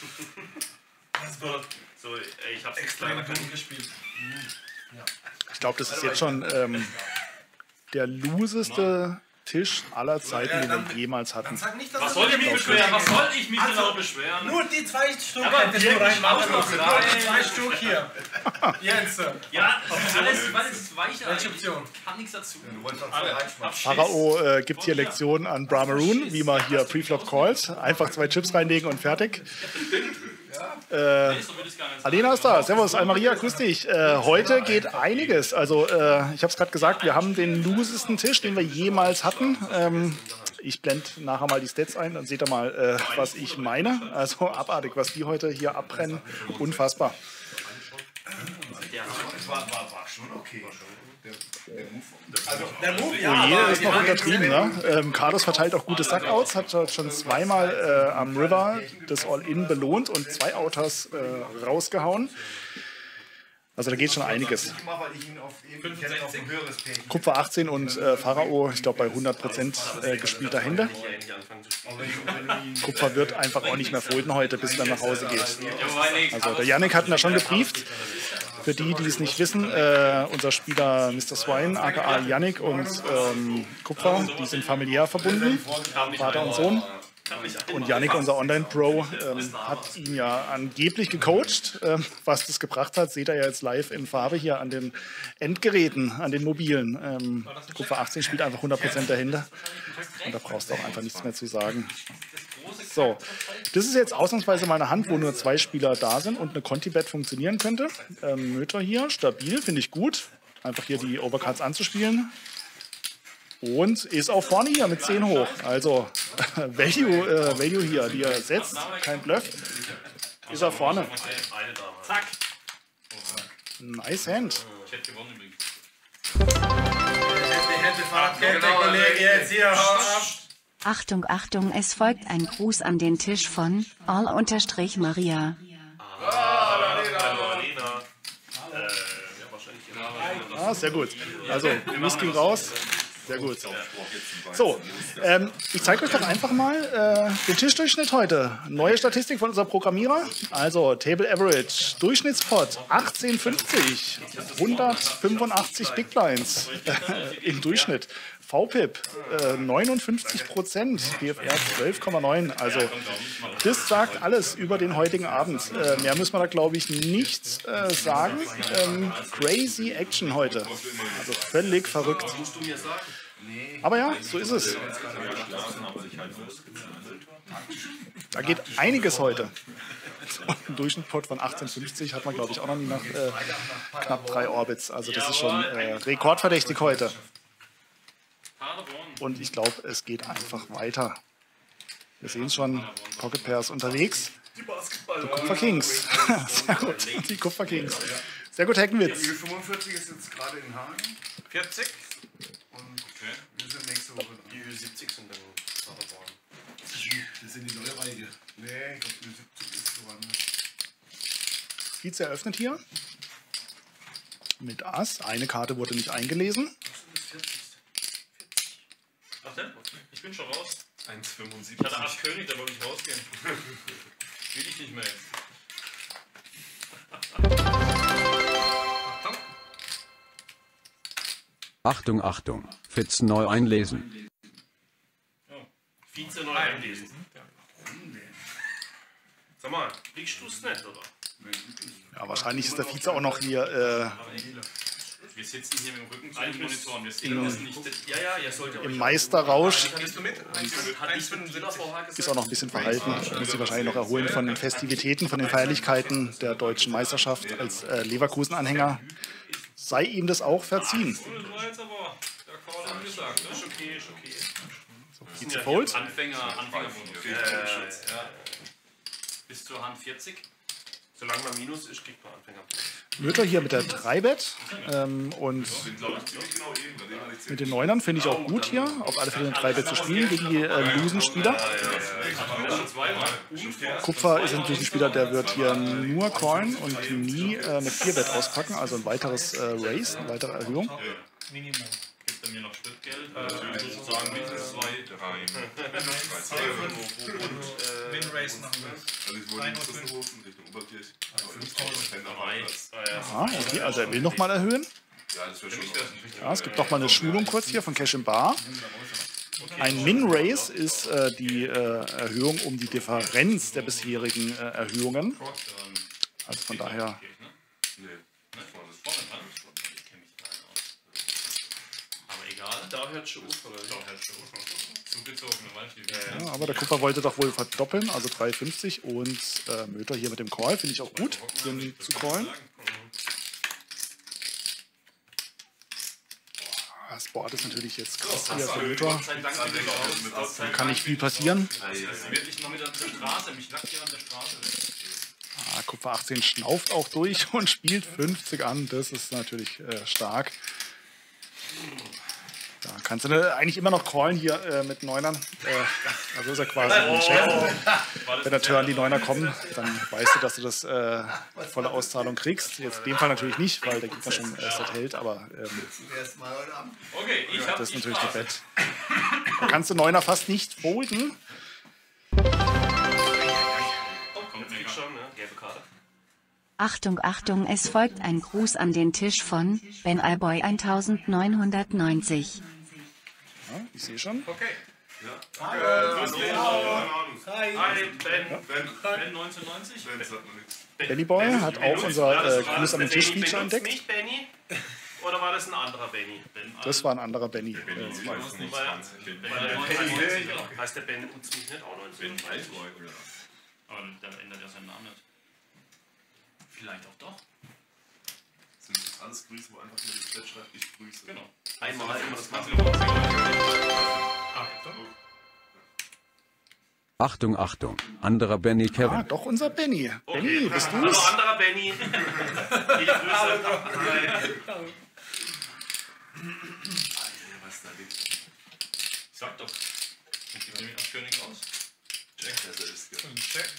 So, ey, ich hab's extra gut gespielt. Ich glaube, das ist jetzt schon ähm, der looseste Tisch aller Zeiten, den wir jemals hatten. Sag nicht, dass Was du soll ich mich nicht beschweren? Was soll ich mich Also, genau beschweren? Nur die zwei Stück Aber hättest du wirklich reinmachen auch noch müssen. rein. Nur die zwei Stück hier. Jens, Ja, alles, weil es ist weicher. welche Option? Ich kann nichts dazu. Du wolltest noch zwei alle. reinschmeißen. Abschließ. Pharao äh, gibt hier Lektionen an Brahmaroon, wie man hier Preflop callt. Einfach zwei Chips reinlegen und fertig. Äh, So würde ich es gar nicht sagen. Alena ist da. Servus, Almaria, grüß dich. Äh, heute geht einiges. Also, äh, ich habe es gerade gesagt, wir haben den loosesten Tisch, den wir jemals hatten. Ähm, ich blende nachher mal die Stats ein, dann seht ihr mal, äh, was ich meine. Also abartig, was die heute hier abbrennen. Unfassbar. Der war, war, war schon okay. Also, der Move, Oh je, ist noch untertrieben, ne? Ähm, Carlos verteilt auch gute Sackouts, hat schon zweimal äh, am River das All-In belohnt und zwei Outers äh, rausgehauen. Also da geht schon einiges. Kupfer achtzehn und äh, Pharao, ich glaube bei hundert Prozent äh, gespielter Hände. Kupfer wird einfach auch nicht mehr folden heute, bis er dann nach Hause geht. Also der Yannick hat ihn da schon gebrieft. Für die, die es nicht wissen, äh, unser Spieler Mister Swine, aka Yannick und ähm, Kupfer, die sind familiär verbunden, Vater und Sohn. Und Yannick, unser Online-Pro, ähm, hat ihn ja angeblich gecoacht. Ähm, was das gebracht hat, seht ihr ja jetzt live in Farbe hier an den Endgeräten, an den mobilen. Ähm, Kupfer achtzehn spielt einfach hundert Prozent der Hände. Und da brauchst du auch einfach nichts mehr zu sagen. So, das ist jetzt ausnahmsweise mal eine Hand, wo nur zwei Spieler da sind und eine Conti-Bet funktionieren könnte. Ähm, Möter hier, stabil, finde ich gut. Einfach hier die Overcards anzuspielen. Und ist auch vorne hier mit zehn hoch. Also Value, äh, Value hier, die er setzt, kein Bluff. Ist er vorne. Zack. Nice Hand. Ich hätte gewonnen übrigens. jetzt hier. Achtung, Achtung, es folgt ein Gruß an den Tisch von All-Maria. Ah, sehr gut. Also, Gruß ging raus. Sehr gut. So, ähm, ich zeige euch doch einfach mal äh, den Tischdurchschnitt heute. Neue Statistik von unserem Programmierer. Also Table Average, Durchschnittspot achtzehn fünfzig, hundertfünfundachtzig Big Blinds äh, im Durchschnitt. V P I P äh, neunundfünfzig Prozent, B F R zwölf Komma neun. Also das sagt alles über den heutigen Abend. Äh, mehr müssen wir da, glaube ich, nicht äh, sagen. Ähm, crazy Action heute. Also völlig verrückt. Aber ja, so ist es. Da geht einiges heute. Ein Durchschnittspot von achtzehn fünfzig hat man, glaube ich, auch noch nie nach äh, knapp drei Orbits. Also das ist schon äh, rekordverdächtig heute. Und ich glaube, es geht einfach weiter. Wir sehen schon, Pocket Pairs unterwegs. Die Kupfer Kings. Sehr gut, die Kupfer Kings. Sehr gut, Heckenwitz. Die fünfundvierzig ist jetzt gerade in Hagen. vierzig. Und wir sind nächste Woche. Die Ü siebzig sind dann Paderborn. Das sind die neue Reihe. Nee, ich glaube, die Ü siebzig ist woanders. Vize eröffnet hier. Mit Ass. Eine Karte wurde nicht eingelesen. Ach denn? Ich bin schon raus. eins Komma Ich fünfundsiebzig. hatte Ass König, da wollte ich rausgehen. Will ich nicht mehr jetzt. Achtung, Achtung. Fitz neu einlesen. Vize neu einlesen. Sag mal, kriegst du es nicht, oder? Ja, wahrscheinlich ist der Vize auch noch hier äh, Wir sitzen hier mit dem Rücken zu den Monitoren. Wir sehen das nicht. Ja, ja, ihr sollt ja im Meisterrausch. Gehst du mit? Hat nicht mit dem Wiedervorhag gesagt? Ist auch noch ein bisschen verhalten. Muss sich wahrscheinlich noch erholen von den Festivitäten, von den Feierlichkeiten der deutschen Meisterschaft als äh, Leverkusen-Anhänger. Sei ihm das auch verziehen. Das war jetzt aber der Call angesagt, ne? Ist okay, ist okay. Vize Fold. Anfänger, Anfängerbonus. Äh, ja. Bis zur Hand vierzig. Solange man Minus ist, kriegt man Anfänger. Mütter hier mit der drei Bet ähm, und mit den Neunern finde ich auch gut hier, auf alle Fälle eine drei Bet zu spielen gegen die äh, Lusen-Spieler. Kupfer ist natürlich ein Spieler, der wird hier nur callen und nie äh, eine vier Bet auspacken, also ein weiteres äh, Raise, eine weitere Erhöhung. Gibt er mir noch Schrittgeld? Also sozusagen mindestens zwei. Win-Race machen wir. Also ich wollte nicht Richtung Oberkirch. Ah, okay, also er will nochmal erhöhen. Ja, das wäre schon. Ja, es gibt noch mal eine Schulung kurz hier von Cash in Bar. Ein Min-Raise ist äh, die äh, Erhöhung um die Differenz der bisherigen äh, Erhöhungen. Also von daher. Aber egal. Da hört schon auf, oder? Da hört schon auf. Zugezogene Weiche. Ja, aber der Kupfer wollte doch wohl verdoppeln, also drei fünfzig und äh, Möter hier mit dem Call, finde ich auch gut, den zu callen. Das Board ist natürlich jetzt krass hier für Möter. Da kann nicht viel passieren. Wirklich noch mit der Straße. Mich lackt hier an der Straße. Ah, Kupfer achtzehn schnauft auch durch und spielt fünfzig an. Das ist natürlich äh, stark. Da kannst du ne, eigentlich immer noch callen hier äh, mit Neunern. Äh, also ist er quasi ein Check. Wenn der Turn die Neuner kommen, dann weißt du, dass du das äh, volle Auszahlung kriegst. Jetzt in dem Fall natürlich nicht, weil der Gegner schon äh, set hält, aber ähm, Okay, ich hab das ist die natürlich die Straße. Bet. Da kannst du Neuner fast nicht folden. Oh, kommt mir schon, ne? Gelbe Karte. Achtung, Achtung, es folgt ein Gruß an den Tisch von Ben Alboy neunzehnhundertneunzig. Ja, ich sehe schon. Okay. Hi. Hi, Ben. Ben. Ben neunzehnhundertneunzig. Ben sagt man nichts. Benny Boy hat auch unser äh, Gruß an den Tisch Feature entdeckt. Nicht Benny? Oder war das ein anderer Benny? Ben, Das war ein anderer Benny. Ich weiß es nicht. weil der neunzehnhundertneunzig, heißt der Ben uns nicht auch neunzehnhundertneunzig? oder? Aber dann ändert er seinen Namen nicht. Vielleicht auch doch. Sind das alles Grüße, wo einfach nur die Chat schreibt, ich grüße. Genau. Einmal immer das Ganze. Achtung, Achtung. Anderer Benny Ah, Kevin. doch unser Benny. Benny, bist Hallo, du's? anderer Benny. Viele Grüße. Was da liegt. Sag doch. Ich gebe nämlich als König aus. Check, der ist ja. Check.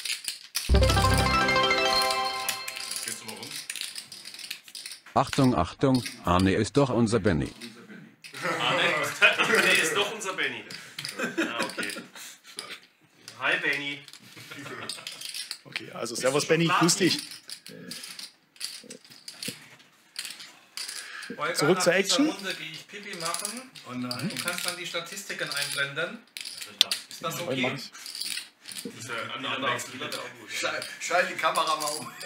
Jetzt geht's aber rund. Achtung, Achtung. Arne ist doch unser Benny. Ah, ne? Nee, ist doch unser Benny. Ah, okay. Hi, Benny. Okay, also servus Benny, grüß dich. Holger, Zurück nach zur dieser Action. Runde gehe ich Pipi machen. Oh nein. Du kannst dann die Statistiken einblenden. Ist das Jawohl, okay? mach ich. Das ist ja ein anderer Spieler, der auch gut ist. Schalt, schalt die Kamera mal um.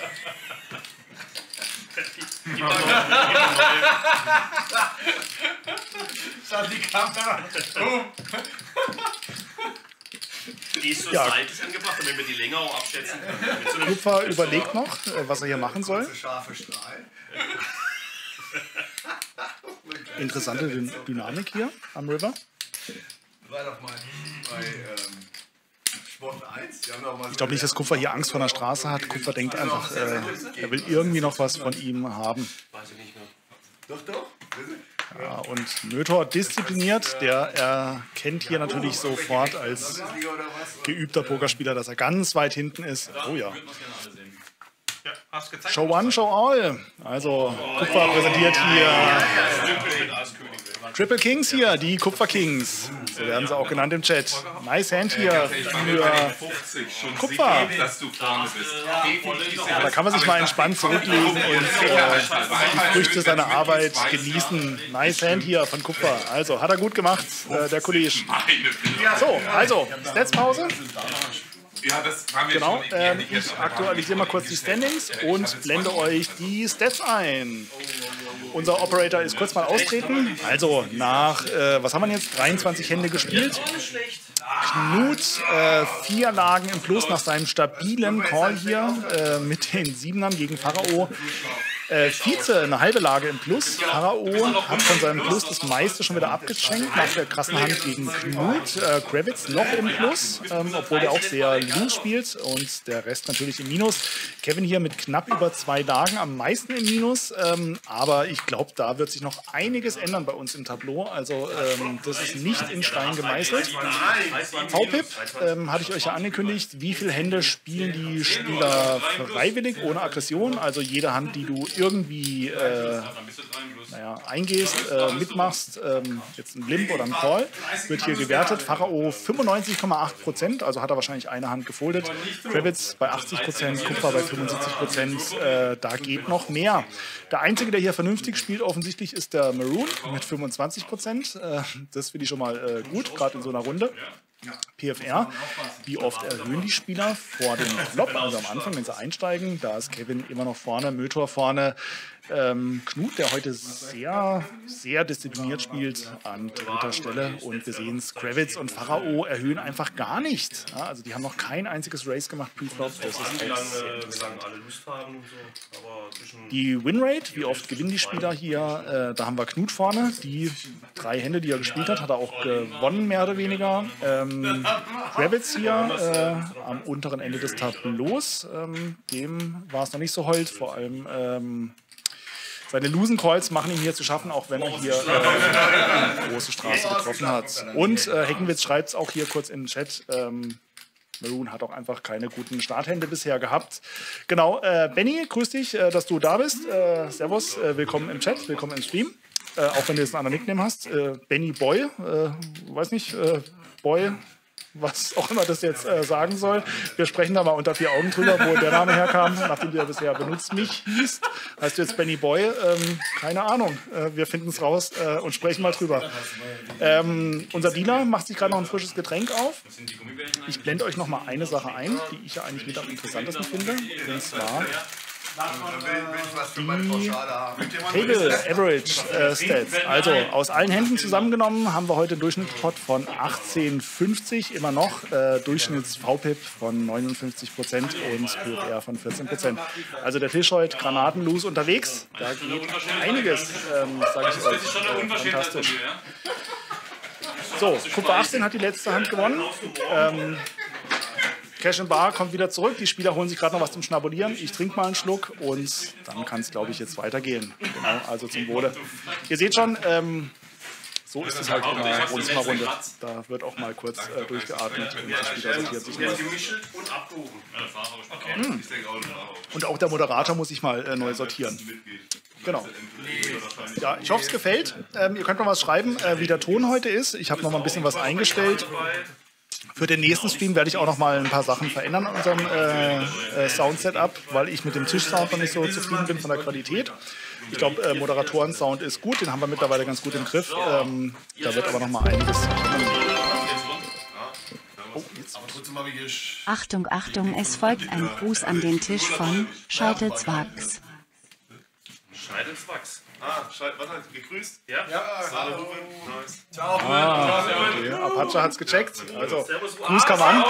Schalt die Kamera um. Die ist so Ja. seitlich angebracht, damit wir die Länge auch abschätzen können. Mit so einem Kupfer überlegt noch, äh, was er hier machen soll. Kurze, scharfe Strahl. Interessante Dyn- Dynamik hier am River. War doch mal bei ähm, Sport eins. Die haben doch mal so Ich glaube nicht, dass Kupfer hier Angst vor der Straße hat. Kupfer denkt einfach, äh, er will irgendwie noch was von ihm haben. Weiß ich nicht mehr. Doch, doch. Ja, und Mötor diszipliniert, der erkennt hier natürlich sofort als Bundesliga oder was? geübter Pokerspieler, dass er ganz weit hinten ist. Oh ja. Würden wir es gerne alle sehen. Ja, hast gezeigt. Show one, show all. Also Kupfer präsentiert hier Triple Kings hier, die Kupfer Kings. So werden sie auch genannt im Chat. Nice Hand hier für... fünfzig schon Kupfer. sicher, dass du vorne bist. Ja, da kann man sich mal entspannt zurücklegen und äh, die Früchte seiner Arbeit genießen. Nice Hand hier von Kupfer. Also, hat er gut gemacht, äh, der Kollege. So, also, Stats-Pause. Ja, das haben wir Genau, schon. ähm, ich aktualisiere mal kurz die Standings und blende euch die Stats ein. Unser Operator ist kurz mal austreten. Also nach, äh, was haben wir jetzt, dreiundzwanzig Hände gespielt. Knut, äh, vier Lagen im Plus nach seinem stabilen Call hier äh, mit den Siebenern gegen Pharao. Äh, Vize, eine halbe Lage im Plus. Pharao hat von seinem Plus das meiste schon wieder abgeschenkt nach der krassen Hand gegen Knut. Äh, Kravitz noch im Plus, ähm, obwohl der auch sehr loose spielt und der Rest natürlich im Minus. Kevin hier mit knapp über zwei Lagen am meisten im Minus, ähm, aber ich glaube, da wird sich noch einiges ändern bei uns im Tableau. Also ähm, das ist nicht in Stein gemeißelt. V-Pip ähm, hatte ich euch ja angekündigt, wie viele Hände spielen die Spieler freiwillig, ohne Aggression. Also jede Hand, die du irgendwie äh, naja, eingehst, äh, mitmachst, ähm, jetzt ein Limp oder ein Call, wird hier gewertet. Pharao fünfundneunzig Komma acht Prozent, also hat er wahrscheinlich eine Hand gefoldet. Kravitz bei achtzig Prozent, Kupfer bei fünfundsiebzig Prozent, äh, da geht noch mehr. Der Einzige, der hier vernünftig spielt, offensichtlich ist der Maroon mit fünfundzwanzig Prozent. Äh, das finde ich schon mal äh, gut, gerade in so einer Runde. P F R, wie oft erhöhen die Spieler vor dem Flop, also am Anfang, wenn sie einsteigen, da ist Kevin immer noch vorne, Mötor vorne, ähm, Knut, der heute sehr, sehr diszipliniert spielt, an dritter Stelle und wir sehen es, Kravitz und Pharao erhöhen einfach gar nicht, ja, also die haben noch kein einziges Race gemacht, Pre-Flop, das ist Wie auch lange sehr wie interessant. lange alle Lust haben und so. Aber zwischen Die Winrate, wie oft gewinnen die Spieler hier, äh, da haben wir Knut vorne, die drei Hände, die er gespielt hat, hat er auch gewonnen, mehr oder weniger. Ähm, ähm, Kravitz hier äh, am unteren Ende des Tableaus. Ähm, dem war es noch nicht so hold, vor allem ähm, seine Lusencalls machen ihm hier zu schaffen, auch wenn er hier äh, eine große Straße getroffen hat. Und äh, Heckenwitz schreibt es auch hier kurz in den Chat. Ähm, Maroon hat auch einfach keine guten Starthände bisher gehabt. Genau, äh, Benny, grüß dich, äh, dass du da bist. Äh, servus, äh, willkommen im Chat, willkommen im Stream. Äh, auch wenn du jetzt einen anderen Nickname hast. Äh, Benny Boy, äh, weiß nicht, äh, Boy, was auch immer das jetzt äh, sagen soll. Wir sprechen da mal unter vier Augen drüber, wo der Name herkam, nachdem du ja bisher benutzt mich hießt. Heißt du jetzt Benny Boy? Ähm, keine Ahnung. Äh, wir finden es raus äh, und sprechen mal drüber. Ähm, unser Dealer macht sich gerade noch ein frisches Getränk auf. Ich blende euch noch mal eine Sache ein, die ich ja eigentlich mit am interessantesten finde. Und zwar die Table Average äh, Stats. Also aus allen Händen zusammengenommen haben wir heute einen Durchschnittspot von achtzehn fünfzig, immer noch äh, Durchschnitts-V P I P von neunundfünfzig Prozent und P F R von vierzehn Prozent. Also der Tisch heute granatenlos unterwegs. Da geht einiges, ähm, sage ich euch. Äh, fantastisch. So, Kupfer achtzehn hat die letzte Hand gewonnen. Ähm, Cash and Bar kommt wieder zurück. Die Spieler holen sich gerade noch was zum Schnabulieren. Ich trinke mal einen Schluck und dann kann es, glaube ich, jetzt weitergehen. Genau, also zum Wohle. Ihr seht schon, ähm, so ist es halt in einer Runde. Da wird auch mal kurz äh, durchgeatmet und die Spieler sortieren sich neu. Mhm. Und auch der Moderator muss sich mal äh, neu sortieren. Genau. Ja, ich hoffe, es gefällt. Ähm, ihr könnt noch was schreiben, äh, wie der Ton heute ist. Ich habe noch mal ein bisschen was eingestellt. Für den nächsten Stream werde ich auch noch mal ein paar Sachen verändern an unserem äh, äh, Sound-Setup, weil ich mit dem Tischsound noch nicht so zufrieden bin von der Qualität. Ich glaube, äh, Moderatoren-Sound ist gut, den haben wir mittlerweile ganz gut im Griff. Ähm, da wird aber noch mal einiges kommen. Oh, jetzt. Achtung, Achtung, es folgt ein Gruß an den Tisch von Scheitelzwachs. Scheitelzwachs. Ah, Scheitel, was hat gegrüßt? Ja. Ja, hallo. Nice. Ciao. Ah, okay. Apache hat es gecheckt. Also, Gruß kam an.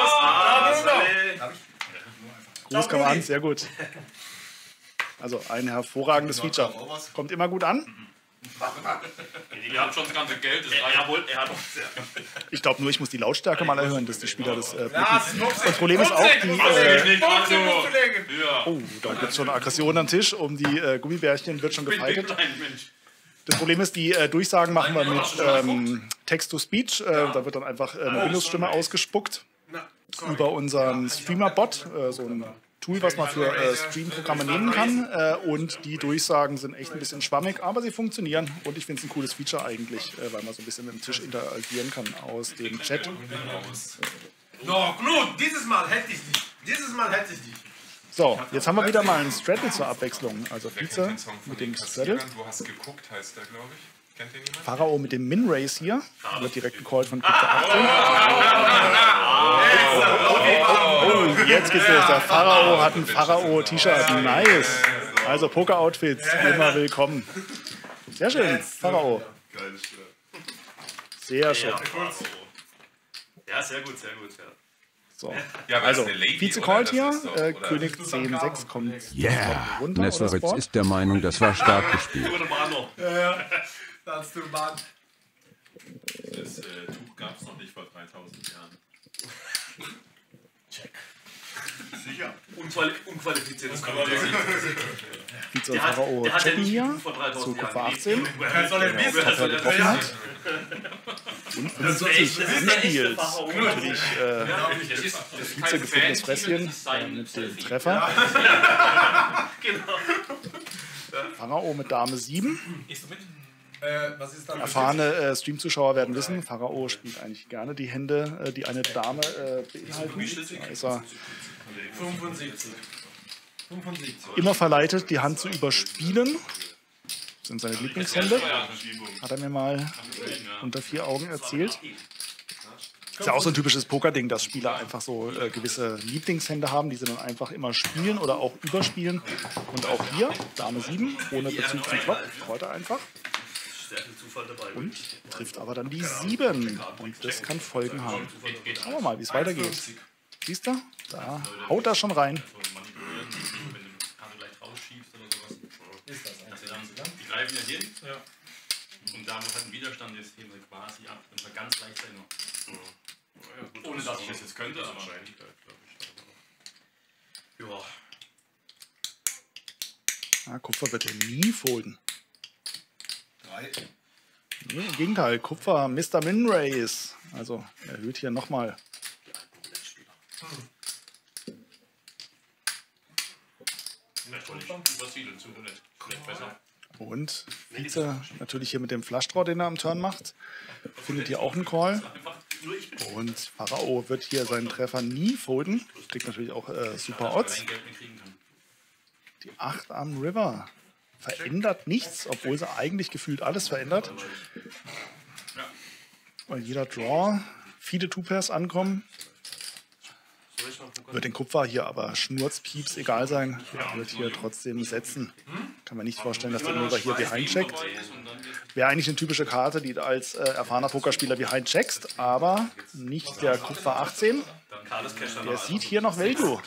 Gruß kam an, sehr gut. Also, ein hervorragendes Feature. Kommt immer gut an. Ihr habt schon das ganze Geld. Das Jawohl, er hat auch sehr. Ich glaube nur, ich muss die Lautstärke mal erhöhen, dass die Spieler das äh, das Problem ist auch, die... Äh, oh, da gibt es schon Aggression am Tisch. Um die äh, Gummibärchen wird schon gefeitet. Das Problem ist, die äh, Durchsagen machen wir mit ähm, Text-to-Speech. Äh, da wird dann einfach äh, eine Windows-Stimme ausgespuckt über unseren Streamer-Bot, äh, so ein Tool, was man für äh, Stream-Programme nehmen kann. Äh, und die Durchsagen sind echt ein bisschen schwammig, aber sie funktionieren. Und ich finde es ein cooles Feature eigentlich, äh, weil man so ein bisschen mit dem Tisch interagieren kann aus dem Chat. No, Knut, dieses Mal hätte ich dich. Dieses Mal hätte ich dich. So, jetzt haben wir wieder mal einen Straddle zur Abwechslung. Also Vize mit dem Straddle. Du hast geguckt, heißt der, glaube ich. Kennt den jemand? Pharao mit dem Min-Race hier. Wird direkt gecallt von Kupfer achtzehn. Oh, jetzt geht's los. Der Pharao hat ein Pharao-T-Shirt. Nice. Also Poker-Outfits, immer willkommen. Sehr schön, Pharao. Sehr schön. Ja, sehr gut, sehr gut. Ja. So. Ja, Also, ist eine Lady, Vize oder? callt Das hier, ist doch, äh, oder? König zehn sechs kommt Yeah. runter. Nesseritz oder ist der Meinung, das war stark gespielt. Oder Mano. Da hast du Bahn. Das äh, Tuch gab es noch nicht vor dreitausend Jahren. Sicher. Unquali unqualifiziertes Kommando. Vize und Der hat- Pharao der hat ja checken nicht hier vor dreitausend zu Kupfer Jahren achtzehn. Wer soll denn wissen? Wer soll getroffen das hat. wissen? Und Das ist echt- fünfundsiebzig das ist der echte anspielt. Pharao. Natürlich äh, Das ist, das ist Vize gefundenes Fresschen äh, mit dem Treffer. Genau. Pharao mit Dame sieben. Äh, was ist dann? Erfahrene äh, Stream-Zuschauer werden wissen, Pharao spielt eigentlich gerne die Hände, äh, die eine Dame äh, beinhalten. Da ist er fünfundsiebzig. fünfundsiebzig. immer verleitet, die Hand zu überspielen. Das sind seine Lieblingshände. Hat er mir mal unter vier Augen erzählt. Ist ja auch so ein typisches Poker-Ding, dass Spieler einfach so äh, gewisse Lieblingshände haben, die sie dann einfach immer spielen oder auch überspielen. Und auch hier, Dame sieben, ohne Bezug zum Flop, freut er einfach. Sehr viel Zufall dabei. Und trifft aber dann die sieben. Und das kann Folgen haben. Schauen wir mal, wie es weitergeht. Siehst du? Da haut er schon rein. Die greifen ja hin. Und da, wo halt ein Widerstand ist, heben wir quasi ab. Und zwar ganz leicht sein noch. gut, Ohne dass ich das jetzt könnte, aber. Wahrscheinlichkeit, glaube ich. Ja. Ah, Kupfer wird hier nie folden. Drei. Nee, im Gegenteil, Kupfer, Mister Minrace. Also erhöht hier nochmal. Übersiedeln zu hundert. Vielleicht besser. Und Vize natürlich hier mit dem Flushdraw, den er am Turn macht. Findet hier auch einen Call. Und Pharao wird hier seinen Treffer nie folden. Kriegt natürlich auch äh, super Odds. Die acht am River. Verändert nichts, obwohl sie eigentlich gefühlt alles verändert. Weil jeder Draw viele Two-Pairs ankommen. Wird den Kupfer hier aber schnurzpieps egal sein. Er wird hier trotzdem setzen. Kann man nicht vorstellen, dass der River hier behind checkt. Wäre eigentlich eine typische Karte, die du als äh, erfahrener Pokerspieler behind checkst, aber nicht der Kupfer achtzehn. Der sieht hier noch Value.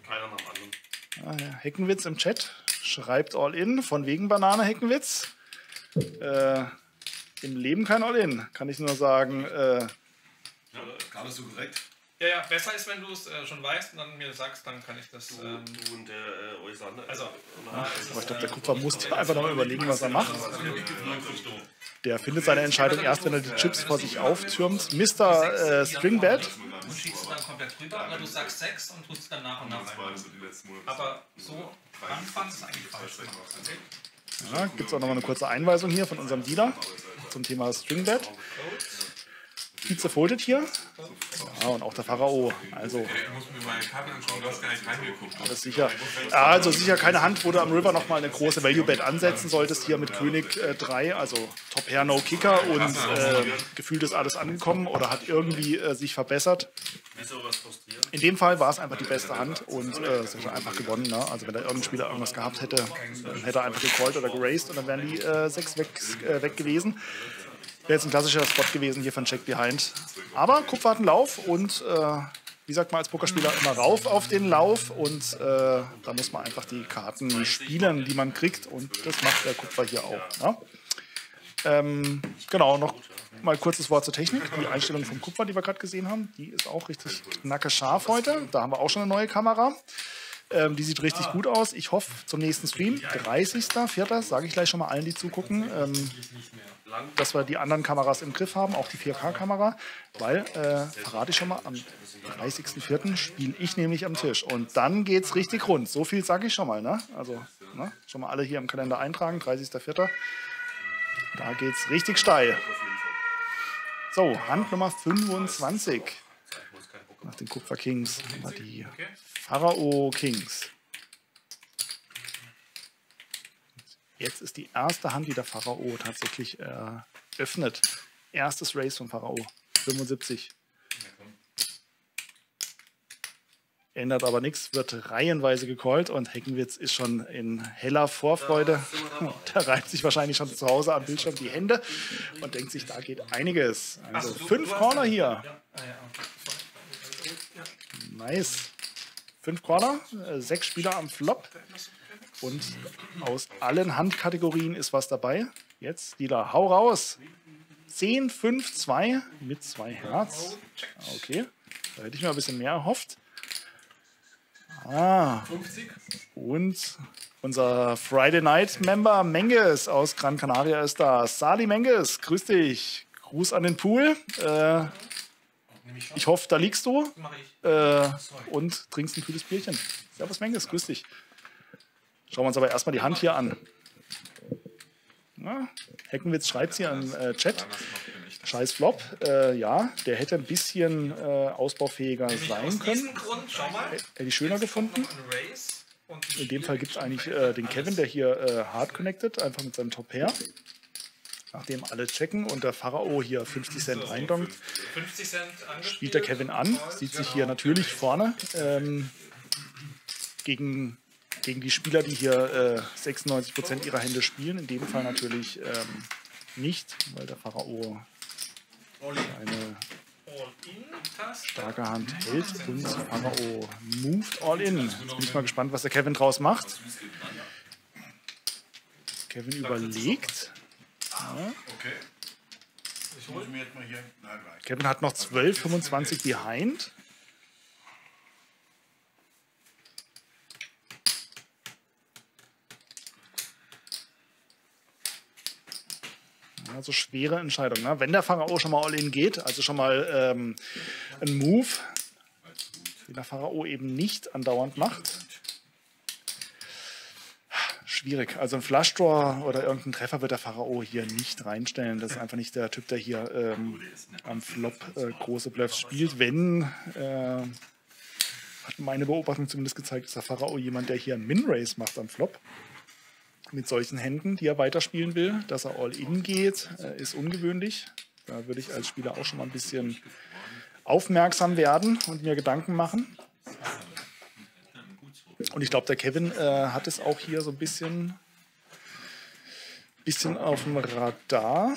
Ah, ja, Heckenwitz im Chat schreibt All-In, von wegen Banane Heckenwitz. Äh, Im Leben kein All-In, kann ich nur sagen. Äh, Gerade so korrekt. Ja, ja, besser ist, wenn du es äh, schon weißt und dann mir sagst, dann kann ich das. Ähm, Du und der äh, Eusander. also, aber ich glaube, der Kupfer muss hier einfach noch mal überlegen, was er macht. Der findet seine Entscheidung erst, wenn er die Chips vor sich auftürmt. Mister Äh, Stringbad. du schiebst dann komplett rüber, aber du sagst sechs und tust dann nach und nach rein. Aber so anfangen ist eigentlich falsch. Ja, gibt es auch noch mal eine kurze Einweisung hier von unserem Dealer zum Thema Stringbad. Vize foldet hier. Ja, und auch der Pharao. Also, Ich muss mir meine Karte anschauen, du hast gar nicht reingeguckt. das sicher. Also sicher keine Hand, wo du am River nochmal eine große Value-Bet ansetzen solltest. Hier mit König äh, drei, also Top Pair, No Kicker und äh, gefühlt ist alles angekommen oder hat irgendwie äh, sich verbessert. In dem Fall war es einfach die beste Hand und äh, es hätte einfach gewonnen. Ne? Also wenn da irgendein Spieler irgendwas gehabt hätte, dann hätte er einfach gecallt oder geraced und dann wären die äh, sechs weg, äh, weg gewesen. Wäre jetzt ein klassischer Spot gewesen hier von Check Behind. Aber Kupfer hat einen Lauf und äh, wie sagt man als Pokerspieler immer rauf auf den Lauf und äh, da muss man einfach die Karten spielen, die man kriegt und das macht der Kupfer hier auch. Ne? Ähm, genau, noch mal kurzes Wort zur Technik. Die Einstellung vom Kupfer, die wir gerade gesehen haben, die ist auch richtig knacke scharf heute. Da haben wir auch schon eine neue Kamera. Ähm, die sieht richtig gut aus. Ich hoffe zum nächsten Stream, dreißigster vierter sage ich gleich schon mal allen, die zugucken, ähm, dass wir die anderen Kameras im Griff haben, auch die vier K-Kamera, weil, äh, verrate ich schon mal, am dreißigsten vierten spiele ich nämlich am Tisch und dann geht es richtig rund. So viel sage ich schon mal. Ne? Also ne? Schon mal alle hier im Kalender eintragen, dreißigster vierter Da geht es richtig steil. So, Hand Nummer fünfundzwanzig. Nach den Kupfer Kings haben wir die Pharao Kings. Jetzt ist die erste Hand, die der Pharao tatsächlich äh, öffnet. Erstes Race von Pharao. fünfundsiebzig. Ändert aber nichts, wird reihenweise gecallt und Heckenwitz ist schon in heller Vorfreude. Der reibt sich wahrscheinlich schon zu Hause am Bildschirm die Hände und denkt sich, da geht einiges. Also fünf Corner hier. Nice. Fünf Corner, äh, sechs Spieler am Flop. Und aus allen Handkategorien ist was dabei. Jetzt, Dealer, hau raus. zehn, fünf, zwei mit zwei Herz. Okay, da hätte ich mir ein bisschen mehr erhofft. Ah, und unser Friday Night Member Menges aus Gran Canaria ist da. Sali Menges, grüß dich. Gruß an den Pool. Äh, ich hoffe, da liegst du äh, und trinkst ein kühles Bierchen. Servus Menges, grüß dich. Schauen wir uns aber erstmal die Hand hier an. Ja, Heckenwitz schreibt hier im äh, Chat. Scheiß Flop. Äh, ja, der hätte ein bisschen äh, ausbaufähiger sein können. Hätte ich schöner gefunden. In dem Fall gibt es eigentlich äh, den Kevin, der hier äh, hard connected, einfach mit seinem Top Pair. Nachdem alle checken und der Pharao hier fünfzig Cent reindonkt, spielt der Kevin an, sieht sich hier natürlich vorne ähm, gegen, gegen die Spieler, die hier äh, sechsundneunzig Prozent ihrer Hände spielen. In dem Fall natürlich ähm, nicht, weil der Pharao eine starke Hand hält und Pharao moved all in. Jetzt bin ich mal gespannt, was der Kevin draus macht. Kevin überlegt. Ja. Ich hole mir jetzt mal hier. Na, gleich. Kevin hat noch zwölf fünfundzwanzig behind. Also schwere Entscheidung. Ne? Wenn der Pharao schon mal All-In geht, also schon mal ähm, ein Move, den der Pharao eben nicht andauernd macht. Schwierig. Also ein Flush-Draw oder irgendein Treffer wird der Pharao hier nicht reinstellen. Das ist einfach nicht der Typ, der hier ähm, am Flop äh, große Bluffs spielt. Wenn, äh, hat meine Beobachtung zumindest gezeigt, ist der Pharao jemand, der hier ein Min-Raise macht am Flop. Mit solchen Händen, die er weiterspielen will. Dass er All-In geht, äh, ist ungewöhnlich. Da würde ich als Spieler auch schon mal ein bisschen aufmerksam werden und mir Gedanken machen. Und ich glaube, der Kevin äh, hat es auch hier so ein bisschen, bisschen auf dem Radar,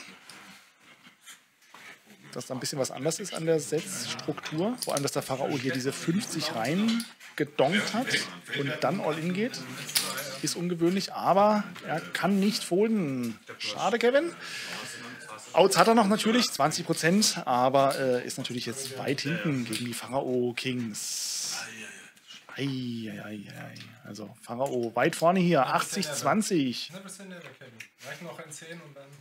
dass da ein bisschen was anders ist an der Setzstruktur. Vor allem, dass der Pharao hier diese fünfzig rein gedonkt hat und dann All-In geht. Ist ungewöhnlich, aber er kann nicht folden. Schade, Kevin. Outs hat er noch natürlich, zwanzig Prozent, aber äh, ist natürlich jetzt weit hinten gegen die Pharao Kings. Eieiei. Also Pharao weit vorne hier, achtzig zwanzig. Ne, bisschen netter, Kevin. Reichen noch ein zehn und dann.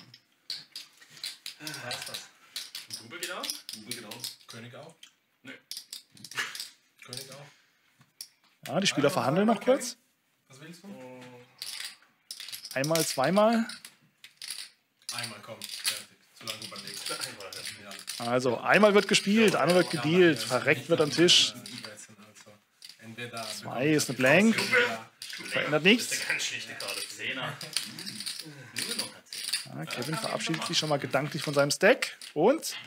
Was ist das? Rubel geht aus? Rubel geht aus. König auch? Nee. König auch? Ja, die Spieler verhandeln noch kurz. Was willst du? Einmal, zweimal. Einmal, komm. Fertig. Zu lange überlegt. Ja. Also einmal wird gespielt, einmal wird gedealt, verreckt wird am Tisch. Zwei ist eine Blank. Verändert nichts. Das ist eine ganz schlichte Karte. Zehner. Nur noch ein Ja, Kevin verabschiedet sich schon mal gedanklich von seinem Stack. Und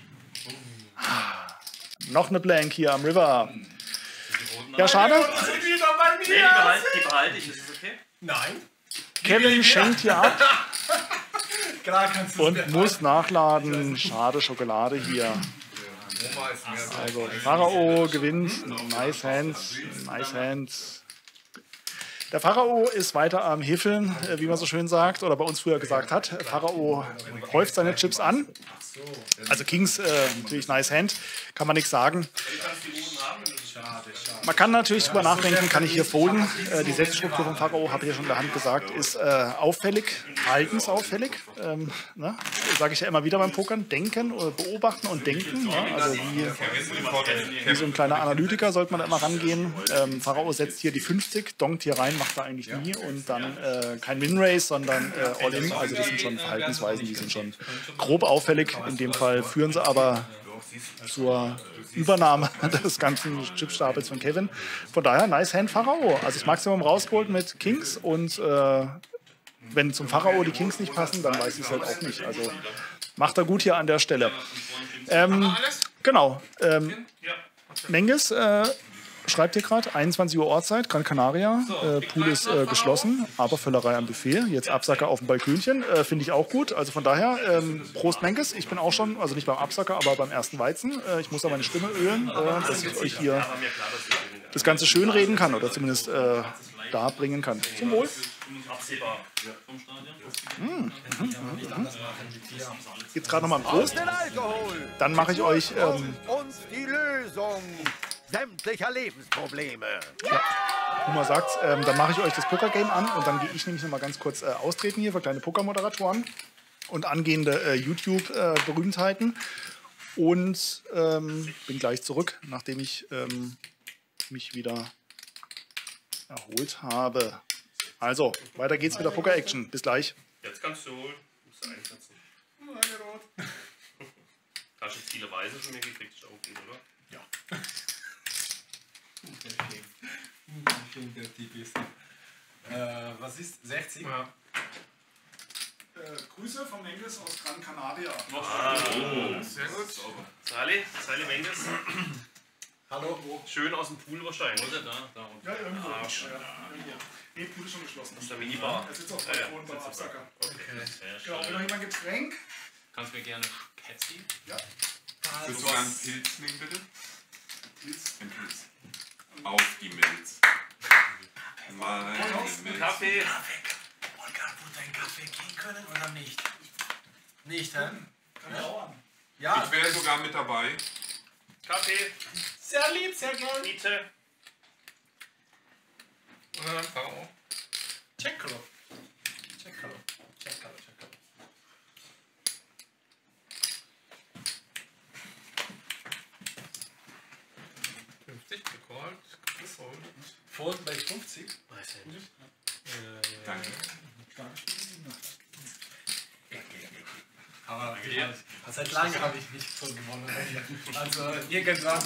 noch eine Blank hier am River. Ja, schade. Nee, die behalte, die behalte ich. Ist das okay? Nein. Kevin schenkt hier ab Klar kannst du und muss nachladen. Schade Schokolade hier. Also Pharao gewinnt. Nice Hand. Nice Hand. Der Pharao ist weiter am Hiffeln, wie man so schön sagt, oder bei uns früher gesagt hat. Pharao häuft seine Chips an. Also Kings, äh, natürlich nice Hand, kann man nichts sagen. Man kann natürlich drüber nachdenken, kann ich hier folden. Äh, die Setzstruktur von Pharao, habe ich ja schon in der Hand gesagt, ist äh, auffällig, verhaltensauffällig. Ähm, ne? Sage ich ja immer wieder beim Pokern. Denken, oder beobachten und denken. Ne? Also wie, wie so ein kleiner Analytiker sollte man da immer rangehen. Ähm, Pharao setzt hier die fünfzig, donkt hier rein, macht er eigentlich nie. Und dann äh, kein Win-Race, sondern äh, All-In. Also das sind schon Verhaltensweisen, die sind schon grob auffällig. In dem Fall führen sie aber zur Übernahme des ganzen Chipstapels von Kevin. Von daher, nice Hand Pharao. Also das Maximum rausgeholt mit Kings und äh, wenn zum Pharao die Kings nicht passen, dann weiß ich es halt auch nicht. Also macht er gut hier an der Stelle. Ähm, genau. Ähm, Menges äh, schreibt hier gerade, einundzwanzig Uhr Ortszeit, Gran Canaria. Äh, Pool ist äh, geschlossen, aber Völlerei am Buffet. Jetzt Absacker auf dem Balkönchen, äh, finde ich auch gut. Also von daher, ähm, Prost Menkes. Ich bin auch schon, also nicht beim Absacker, aber beim ersten Weizen. Äh, ich muss aber meine Stimme ölen, äh, dass ich euch hier das Ganze schön reden kann oder zumindest äh, da bringen kann. Zum Wohl. Mmh. Jetzt gerade nochmal ein Prost. Dann mache ich euch ähm, und die Lösung sämtlicher Lebensprobleme. Ja, Puma sagt's. Ähm, dann mache ich euch das Pokergame an und dann gehe ich nämlich noch mal ganz kurz äh, austreten hier für kleine Pokermoderatoren und angehende äh, YouTube-Berühmtheiten. Äh, und ähm, bin gleich zurück, nachdem ich ähm, mich wieder erholt habe. Also, weiter geht's mit der Poker-Action. Bis gleich. Jetzt kannst du holen. Musst du einsetzen. Hast du jetzt viele Weise von mir gekriegt, ist auch gut, oder? Ja. Schön, der Typ ist. Äh, was ist? sechzig? Ja. Äh, Grüße von Menges aus Gran Canaria. Ah, oh. Sehr gut. Sali, Sali Menges. Hallo, wo? Schön aus dem Pool wahrscheinlich. Wo ist er da? Da unten. Ja, irgendwo. Ah, Ja, nee, Pool ist schon geschlossen. Das ist der Minibar. Er sitzt auf Ja, dem ja, Balkon beim sitzt Absacker. Okay. Genau, will noch jemand ein Getränk? Kannst mir gerne Pepsi? Ja. Willst du sogar einen Pilz nehmen, bitte? Pilz? Ein Pilz. Auf die Milz. Meine Milz. Kaffee. Wollt gerade wo dein Kaffee gehen können oder nicht? Nicht, hä? Ja. Ich wäre sogar mit dabei. Kaffee. Sehr lieb, sehr gern. Bitte. Und dann Pharao. Check Color. Check Color. Check Color, Check Color. fünfzig gecallt. Gefolgt. Fold bei fünfzig. Weiß ich nicht. Äh, Danke. Aber ja, seit langem habe ich nicht so gewonnen. Also irgendwann.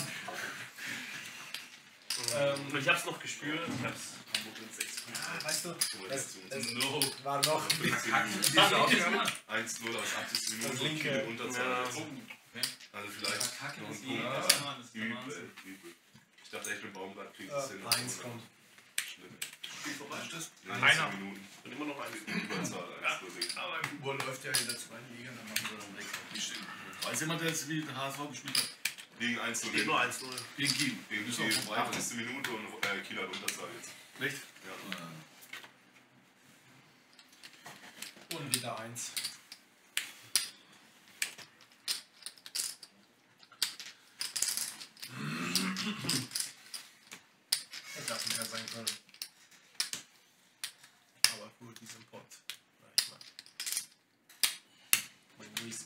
Ähm, ich hab's noch gespürt. Ich hab's. Ah, weißt du, das, das no. war noch eins null aus achtzig Minuten und viele Unterzahl. Also vielleicht noch ein Punkt. Ja. Übel, übel. Ich dachte echt, mit Baumgart kriegt es hin. eins kommt. Schlimm. Einer. Minuten. Und immer noch ein. Überzahl. Aber Uhr läuft ja in der zweiten Liga, dann machen wir noch weg. Weiß jemand, der jetzt wie der H S V gespielt hat? Gegen eins null. Geht nur eins null. Gegen Kiel. Gegen Kiel. achtzigste Minute und äh, Kiel hat Unterzahl jetzt. Echt? Ja. Und wieder eins. Es darf mehr sein können. Aber gut, diesen Pot. Ich mal. Mein Whisk.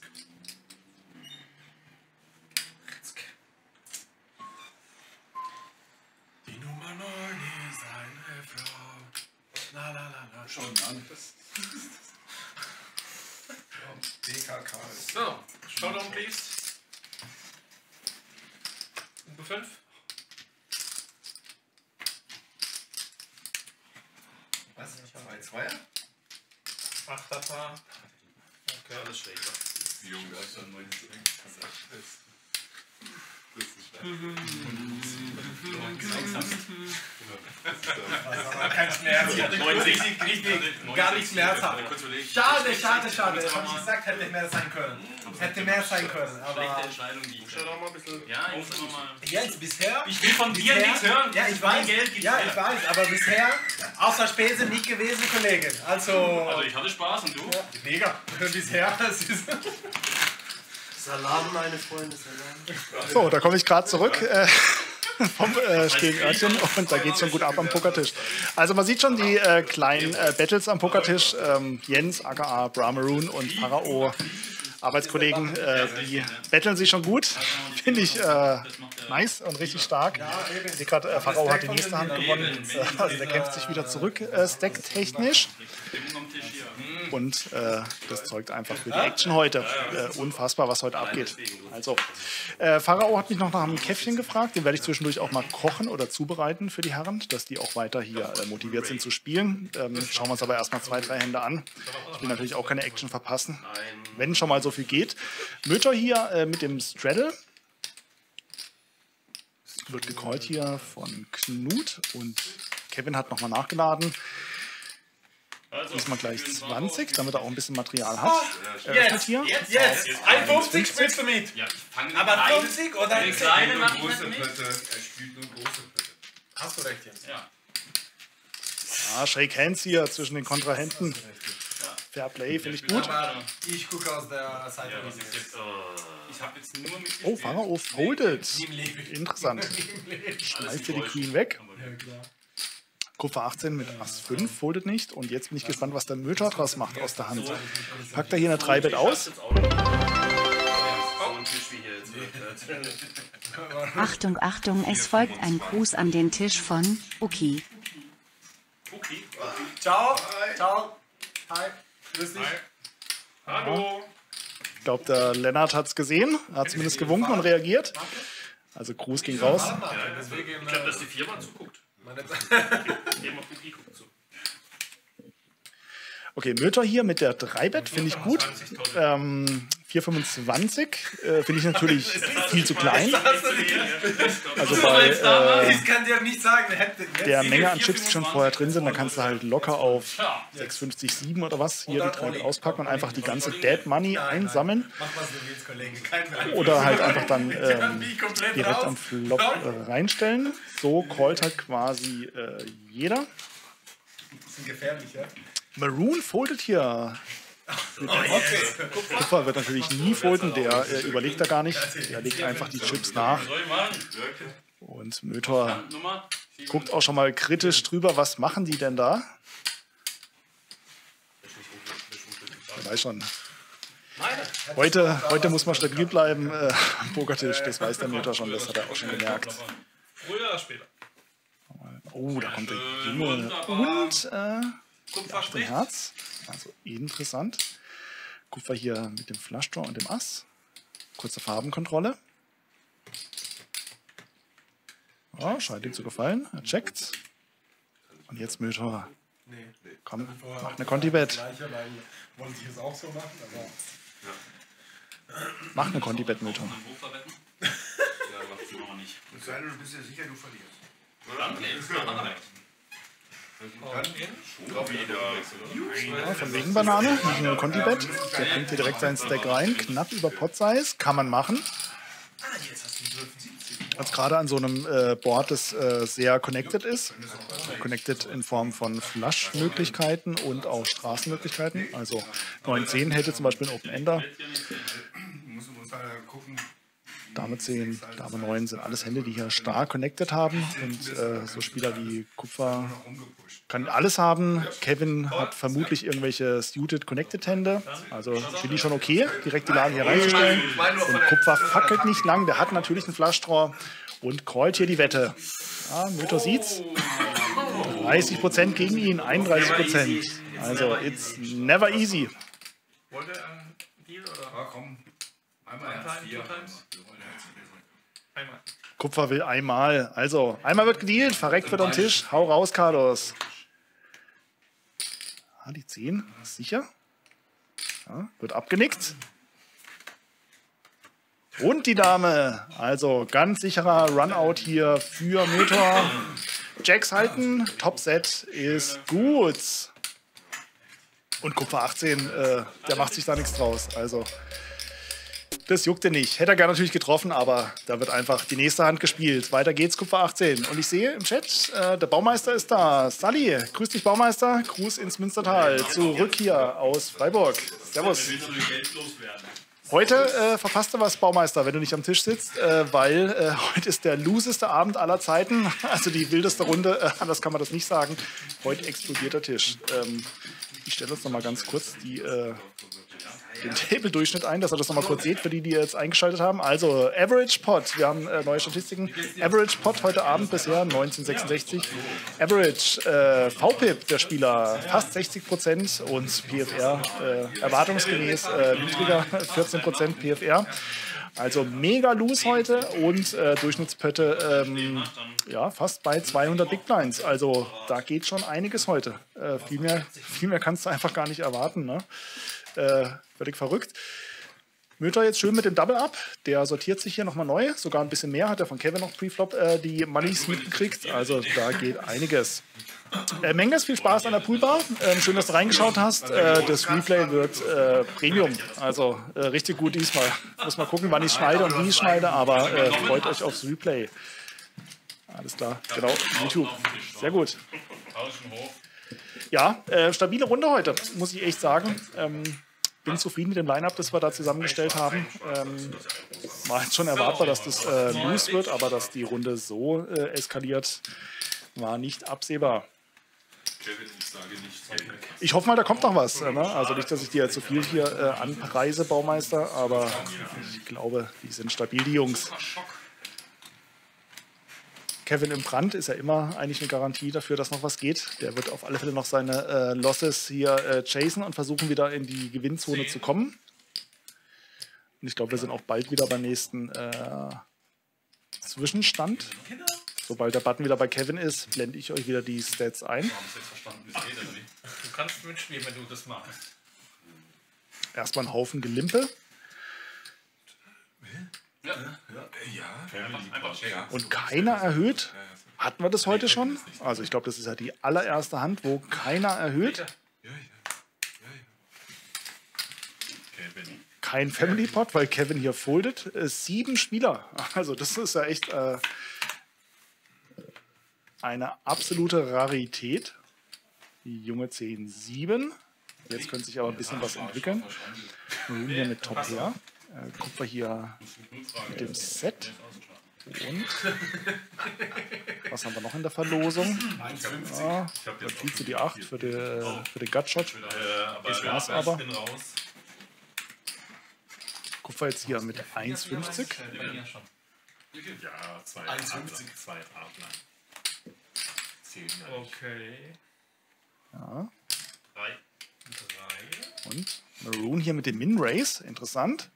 Die Nummer neun ist eine Frau. La la la la. Schon an. D K K ist. So, Showdown please. Nummer fünf. Was? zwei Zweier? Achter Paar. Okay. Alles schräg. Jung, da ist dann neun zu Kein Schmerz. Ich hatte richtig, richtig, gar nicht schmerzhaft. Schade, schade, schade. Hab ich gesagt, hätte mehr sein können. Hätte mehr sein können, aber... Schlechte Entscheidung, die Schau doch mal ein bisschen. Ja, ich muss mal. Jetzt, bisher... Ich will von dir bisher, nichts hören. Ja, ich weiß. Geld gibt's Ja, mehr. ich weiß, aber bisher außer Spesen nicht gewesen, Kollegen. Also... Also ich hatte Spaß und du? Ja, mega. Bisher, das ist... Salam, meine Freunde, Salam. So, da komme ich gerade zurück äh, vom äh, stillen Örtchen und da geht es schon gut ab am Pokertisch. Also man sieht schon die äh, kleinen äh, Battles am Pokertisch. Ähm, Jens, aka Brahmaroon und Pharao, Arbeitskollegen, äh, die battlen sich schon gut. Finde ich äh, nice und richtig stark. Ich sehe gerade, äh, Pharao hat die nächste Hand gewonnen. Also der kämpft sich wieder zurück, äh, stacktechnisch. Und äh, das zeugt einfach für die Action heute. Äh, unfassbar, was heute abgeht. Also, äh, Pharao hat mich noch nach einem Käffchen gefragt. Den werde ich zwischendurch auch mal kochen oder zubereiten für die Herren, dass die auch weiter hier äh, motiviert sind zu spielen. Ähm, schauen wir uns aber erstmal zwei, drei Hände an. Ich will natürlich auch keine Action verpassen, wenn schon mal so viel geht. Möter hier äh, mit dem Straddle. Wird gecallt hier von Knut und Kevin hat nochmal nachgeladen. Diesmal gleich zwanzig, damit er auch ein bisschen Material hat. Oh, jetzt, hier. jetzt, jetzt. einundfünfzig spielst du mit. Ja, ich fange Aber kleine, fünfzig oder eine kleine Nur mache ich große nicht mit. Plätte. Er spielt nur große Plätte. Hast du recht, Jens. Ja. Ah, Shake Hands hier zwischen den Kontrahenten. Fair Play, finde ich gut. Aber ich gucke aus der Seite. Ja, was ist jetzt? Ich habe jetzt nur mit. Oh, Pharao foldet. Interessant. Schmeißt hier die Queen weg. Ja, klar. Kupfer achtzehn mit Ass fünf, foldet nicht. Und jetzt bin ich gespannt, was der Möter draus macht aus der Hand. Packt er hier eine drei Bet aus? So ein Tisch wie hier jetzt. Achtung, Achtung, es folgt ein Gruß an den Tisch von Uki. Okay. Ciao. Ciao. Hi. Grüß dich. Hallo. Ich glaube, der Lennart hat es gesehen, hat zumindest gewunken und reagiert. Also Gruß ging raus. Ja, ich glaube, dass die Firma zuguckt. Firma Cookie guckt zu. Okay, Möter hier mit der drei Bet finde ich gut. Ähm, vier fünfundzwanzig äh, finde ich natürlich viel zu klein. Also bei äh, Ich kann dir nicht sagen, hätte der Menge an Chips, die schon vorher drin sind, da kannst du halt locker auf sechs fünfzig sieben oder was hier die drei Bet auspacken und einfach die ganze Dead Money einsammeln. Mach was du willst, Kollege. Kein Oder halt einfach dann ähm, direkt am Flop äh, reinstellen. So callt halt quasi äh, jeder. Das ist gefährlich, ja? Maroon foldet hier Okay. Kupfer wird natürlich nie folden, der äh, überlegt da gar nicht. Der legt einfach die Chips nach. Und Mötor guckt auch schon mal kritisch drüber, was machen die denn da? Ich weiß schon. Heute, heute muss man stabil bleiben äh, am Pokertisch, das weiß der Mötor schon, das hat er auch schon gemerkt. Früher oder später? Oh, da kommt der Junge und äh, auf dem Herz. Also interessant. Kupfer hier mit dem Flushdraw und dem Ass. Kurze Farbenkontrolle. Oh, scheint ihm zu gefallen. Er checkt. Und jetzt Mötor. Komm, mach eine Conti-Bet. Wollte ich es auch so machen, aber... Mach eine Conti-Bet, Mötor. Ja, macht sie noch nicht. Es sei denn, du bist dir sicher, du verlierst. Dann geht's. Dann Ja, von wegen Banane, nicht nur Conti-Bet. Der bringt hier direkt seinen Stack rein. Knapp über Pot-Size. Kann man machen. Jetzt gerade an so einem äh, Board, das äh, sehr connected ist. Connected in Form von Flush-Möglichkeiten und auch Straßenmöglichkeiten. Also neun zehn hätte zum Beispiel einen Open-Ender. Dame zehn, Dame neun sind alles Hände, die hier stark connected haben. Und äh, so Spieler wie Kupfer kann alles haben. Kevin hat vermutlich irgendwelche Suited Connected Hände. Also finde ich schon okay, direkt die Lage hier reinzustellen. Und Kupfer fackelt nicht lang. Der hat natürlich einen Flushdraw und callt hier die Wette. Ja, Mötor sieht's. dreißig Prozent gegen ihn, einunddreißig Prozent. Also it's never easy. Wollt ihr einen Deal oder? Ja, komm. Einmal Ein vier. Einmal. Kupfer will einmal. Also, einmal wird gedealt, verreckt wird am Tisch. Hau raus, Carlos. Ah, die zehn, sicher. Ja, wird abgenickt. Und die Dame. Also, ganz sicherer Runout hier für Mötor. Jacks halten. Top-Set ist gut. Und Kupfer achtzehn, äh, der macht sich da nichts draus. Also... Das juckte nicht. Hätte er gerne natürlich getroffen, aber da wird einfach die nächste Hand gespielt. Weiter geht's, Kupfer achtzehn. Und ich sehe im Chat, äh, der Baumeister ist da. Sally, grüß dich, Baumeister. Gruß ins Münstertal. Zurück hier aus Freiburg. Servus. Heute äh, verpasst du was, Baumeister, wenn du nicht am Tisch sitzt, äh, weil äh, heute ist der looseste Abend aller Zeiten. Also die wildeste Runde, äh, anders kann man das nicht sagen. Heute explodiert der Tisch. Ähm, ich stelle uns noch mal ganz kurz die... Äh, den Table-Durchschnitt ein, dass ihr das nochmal kurz seht, für die, die jetzt eingeschaltet haben. Also Average Pot, wir haben äh, neue Statistiken. Average Pot heute Abend bisher neunzehnhundertsechsundsechzig. Average äh, V P I P der Spieler fast sechzig Prozent und P F R äh, erwartungsgemäß äh, niedriger, vierzehn Prozent P F R. Also mega loose heute und äh, Durchschnittspötte ähm, ja, fast bei zweihundert Big Blinds. Also da geht schon einiges heute. Äh, viel mehr, viel mehr kannst du einfach gar nicht erwarten, ne? Äh, völlig verrückt. Mötor jetzt schön mit dem Double-Up. Der sortiert sich hier nochmal neu. Sogar ein bisschen mehr hat er von Kevin noch Preflop äh, die Moneys mitgekriegt. Also da geht einiges. Äh, Menges, viel Spaß an der Poolbar. Ähm, schön, dass du reingeschaut hast. Äh, das Replay wird äh, Premium. Also äh, richtig gut diesmal. Muss mal gucken, wann ich schneide und wie ich schneide. Aber äh, freut euch aufs Replay. Alles klar. Genau, YouTube. Sehr gut. Ja, äh, stabile Runde heute, muss ich echt sagen. Ähm, bin zufrieden mit dem Line-Up, das wir da zusammengestellt haben. Ähm, war jetzt schon erwartbar, dass das äh, loose wird, aber dass die Runde so äh, eskaliert, war nicht absehbar. Ich hoffe mal, da kommt noch was. Äh, ne? Also nicht, dass ich dir zu viel hier äh, anpreise, Baumeister, aber ich glaube, die sind stabil, die Jungs. Kevin im Brand ist ja immer eigentlich eine Garantie dafür, dass noch was geht. Der wird auf alle Fälle noch seine äh, Losses hier äh, chasen und versuchen, wieder in die Gewinnzone zu kommen. Und ich glaube, wir sind auch bald wieder beim nächsten äh, Zwischenstand. Sobald der Button wieder bei Kevin ist, blende ich euch wieder die Stats ein. Du kannst mitspielen, wenn du das machst. Erstmal ein Haufen Gelimpe. Ja. Ja. Und keiner erhöht. Hatten wir das heute schon? Also ich glaube, das ist ja die allererste Hand, wo keiner erhöht. Kein Family Pot, weil Kevin hier foldet. Äh, sieben Spieler. Also das ist ja echt äh, eine absolute Rarität. Die junge zehn sieben. Jetzt könnte sich aber ein bisschen was entwickeln. Maroon hier mit Top her. Äh, Kupfer hier mit dem Set. Und was haben wir noch in der Verlosung? Ja, da kriegst du die acht für, die, für den Gutshot. Das war's aber. Kupfer jetzt hier mit eins fünfzig. Ja, zwei eins fünfzig. Zwei Adler. Okay. Ja. Drei. Und Maroon hier mit dem Min-Race. Interessant.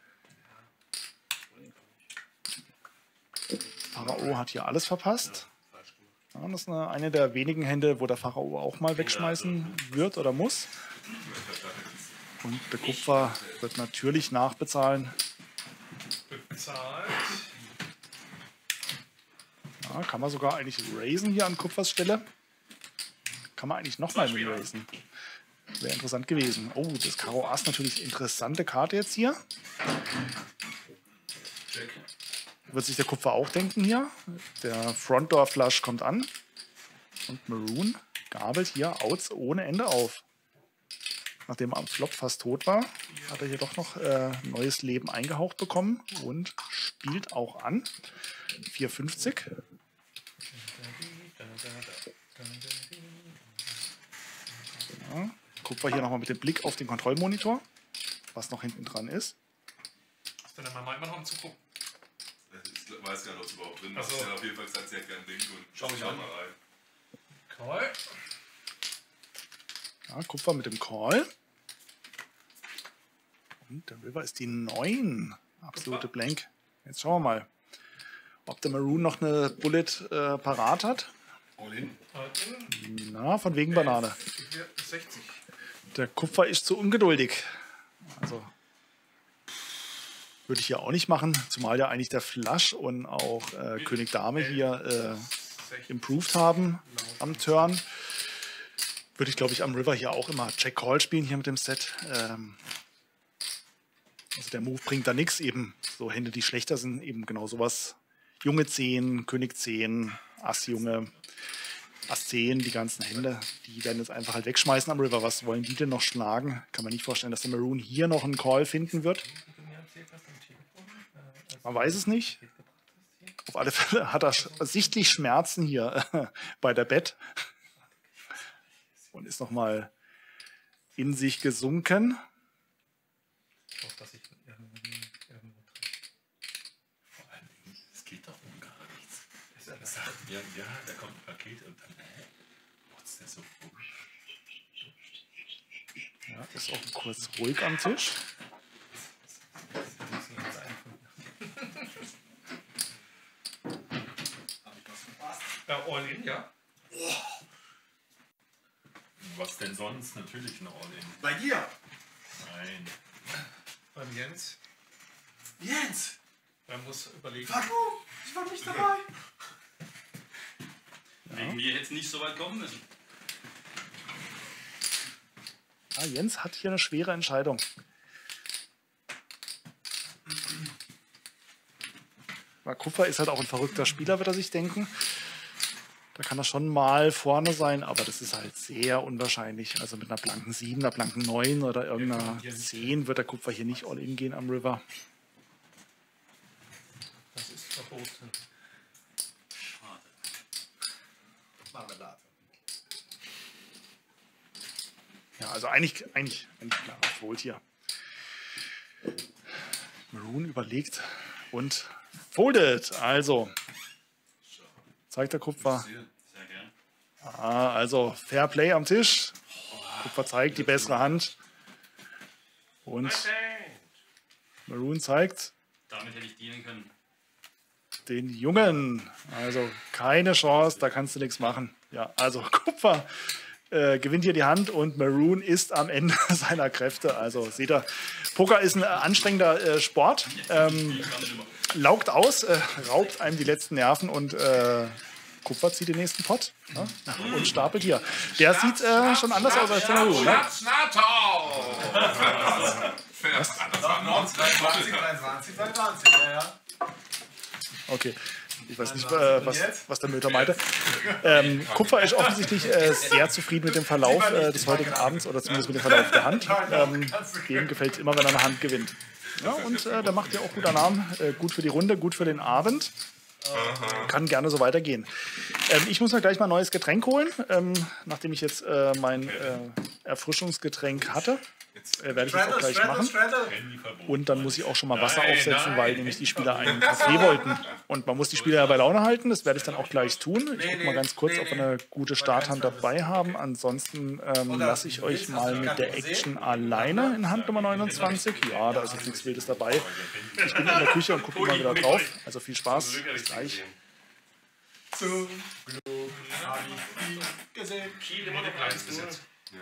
Pharao hat hier alles verpasst. Ja, das ist eine, eine der wenigen Hände, wo der Pharao auch mal wegschmeißen wird oder muss. Und der Kupfer wird natürlich nachbezahlen. Bezahlt. Ja, kann man sogar eigentlich raisen hier an Kupfers Stelle. Kann man eigentlich nochmal raisen. Wäre interessant gewesen. Oh, das Karo Ass natürlich interessante Karte jetzt hier. Wird sich der Kupfer auch denken hier. Der Frontdoor Flush kommt an. Und Maroon gabelt hier Outs ohne Ende auf. Nachdem er am Flop fast tot war, hat er hier doch noch äh, neues Leben eingehaucht bekommen und spielt auch an. vier fünfzig. Ja, Kupfer hier nochmal mit dem Blick auf den Kontrollmonitor, was noch hinten dran ist. Ist dann mal immer noch am Zugucken? Ich weiß gar nicht, ob es überhaupt drin ist. Also, Ich auf jeden Fall gesagt, sie hat kein Ding und schau mich an. mal rein. Call. Ja, Kupfer mit dem Call. Und der River ist die neun. Absolute Blank. Jetzt schauen wir mal, ob der Maroon noch eine Bullet äh, parat hat. All in. Na, von wegen Banane. sechzig. Der Kupfer ist zu ungeduldig. Also würde ich hier auch nicht machen, zumal ja eigentlich der Flush und auch äh, König Dame hier äh, improved haben am Turn. Würde ich, glaube ich, am River hier auch immer Check Call spielen hier mit dem Set. Ähm, also der Move bringt da nichts, eben so Hände, die schlechter sind, eben genau sowas. Junge zehn, König zehn, Ass Junge, Ass zehn, die ganzen Hände, die werden jetzt einfach halt wegschmeißen am River. Was wollen die denn noch schlagen? Kann man nicht vorstellen, dass der Maroon hier noch einen Call finden wird. Man weiß es nicht. Auf alle Fälle hat er sichtlich Schmerzen hier bei der Bet. Und ist nochmal in sich gesunken. Es geht doch um gar nichts. Er sagt, ja, ja, da kommt ein Paket und dann, hä? What's der so komisch? Ja, ist auch kurz ruhig am Tisch. Ja, all in, ja. Was denn sonst? Natürlich ein All-In. Bei dir? Nein. Beim Jens. Jens! Man muss überlegen. Warum? Ich war nicht dabei. Wegen mir hätte es nicht so weit kommen müssen. Ah, Jens hat hier eine schwere Entscheidung. Weil Kupfer ist halt auch ein verrückter Spieler, wird er sich denken. Da kann er schon mal vorne sein, aber das ist halt sehr unwahrscheinlich. Also mit einer blanken sieben, einer blanken neun oder irgendeiner zehn wird der Kupfer hier nicht all in gehen am River. Das ist verboten. Schade. Marmelade. Ja, also eigentlich, eigentlich, eigentlich klar, Fold hier. Maroon überlegt und foldet. Also zeigt der Kupfer. Sehr gern. Ah, also Fair Play am Tisch. Kupfer zeigt die bessere Hand. Und Maroon zeigt Damit hätte ich dienen können. den Jungen. Also keine Chance, da kannst du nichts machen. Ja, also Kupfer äh, gewinnt hier die Hand und Maroon ist am Ende seiner Kräfte. Also seht ihr, Poker ist ein äh, anstrengender äh, Sport. Ähm, laugt aus, äh, raubt einem die letzten Nerven und äh, Kupfer zieht den nächsten Pot, ja, und stapelt hier. Der sieht äh, schon anders aus als der Maroon. Ne? Schnaps, Natau! Was? Das war neunzehn, dreiundzwanzig, dreiundzwanzig, dreiundzwanzig, ja, ja. Okay, Ich weiß nicht, äh, was, was der Möter meinte. Ähm, Kupfer ist offensichtlich äh, sehr zufrieden mit dem Verlauf äh, des heutigen Abends oder zumindest mit dem Verlauf der Hand. Ähm, dem gefällt es immer, wenn er eine Hand gewinnt. Ja, und äh, der macht ja auch guter Namen. Äh, gut für die Runde, gut für den Abend. Kann gerne so weitergehen. Ähm, ich muss mir gleich mal ein neues Getränk holen, ähm, nachdem ich jetzt äh, mein äh, Erfrischungsgetränk hatte. Äh, werde ich das auch gleich machen. Und dann muss ich auch schon mal Wasser aufsetzen, weil nämlich die Spieler einen Kaffee wollten. Und man muss die Spieler ja bei Laune halten, das werde ich dann auch gleich tun. Ich gucke mal ganz kurz, ob wir eine gute Starthand dabei haben. Ansonsten ähm, lasse ich euch mal mit der Action alleine in Hand Nummer neunundzwanzig. Ja, da ist jetzt nichts Wildes dabei. Ich bin in der Küche und gucke mal wieder drauf. Also viel Spaß, bis gleich. Zum Glück habe ich die gesehen. Kiel immer noch eins gesetzt. Ja.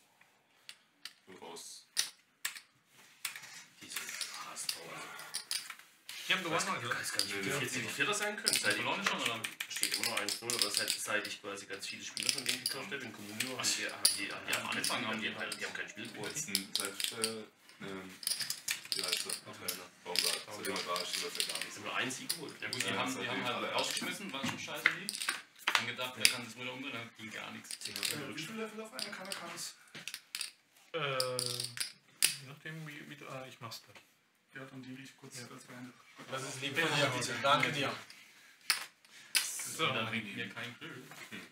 Raus. Diese Hasspause. Die haben gewonnen, Ich weiß gar nicht, wie viel sie Vierter sein können. Seit ich schon, oder? Steht immer noch eins null, oder seit, seit ich quasi ganz viele Spieler von denen gekauft habe. In Kommunio haben die, haben die, haben die am Anfang haben die, die haben kein Spiel gewonnen. Seit, äh, ähm, wie heißt das? Baumgart. Seitdem er da ist, ist das ja gar nicht. Sind nur ein Sieg geholt. Ja gut, die haben, die haben halt rausgeschmissen, weil es schon scheiße lief. Haben gedacht, der kann das wieder umdrehen, dann ging gar nichts. Wie viele Level auf einer Kanne kann es? Äh, je nachdem, wie, wie du. Ah, ich mach's dann. Ja, dann die ich kurz ja. als beendet. Das ist lieb von dir, bitte. Danke dir. So, dann bringt mir kein Glück.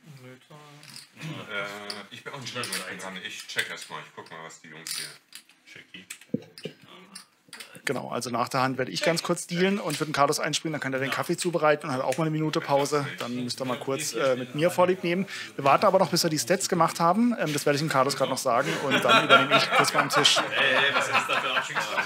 Äh, ich bin auch nicht dran. Ich check erstmal. Ich guck mal, was die Jungs hier. Checky. Genau, also nach der Hand werde ich ganz kurz dealen und für den Carlos einspringen, dann kann er den Kaffee zubereiten und hat auch mal eine Minute Pause. Dann müsst ihr mal kurz äh, mit mir Vorlieb nehmen. Wir warten aber noch, bis wir die Stats gemacht haben. Ähm, das werde ich dem Carlos gerade noch sagen und dann übernehme ich kurz mal am Tisch. Ey, was ist das da für Abschiedssprache?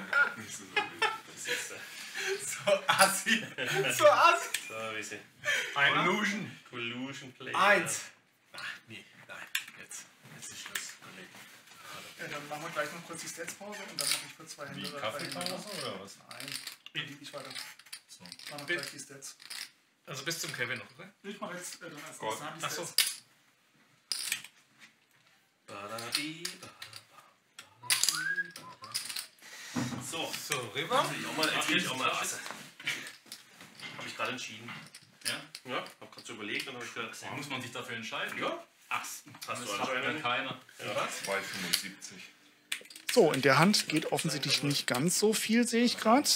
So assi. So assi. So, wie sie. Collusion. Collusion Play. Eins. Ach, nee, nein. Jetzt. Jetzt ist Schluss. Ja, dann machen wir gleich noch kurz die Stats-Pause und dann mache ich für zwei Hände. Die Kaffeepause oder was? Nein, ich, ich weiter. So. Machen wir gleich die Stats. Also bis zum Kevin noch, oder? Ich mache jetzt äh, dann erst Gott. die Ach so. Stats. So, So, River. ich auch mal, jetzt will ich auch mal Asse. Habe ich gerade entschieden. Ja? Ja, habe gerade so überlegt und habe ich gedacht, Warum muss man sich dafür entscheiden? ja, Ach, hast das du schafft anscheinend. ja keiner. zwei Komma fünfundsiebzig. So, in der Hand geht offensichtlich nicht ganz so viel, sehe ich gerade.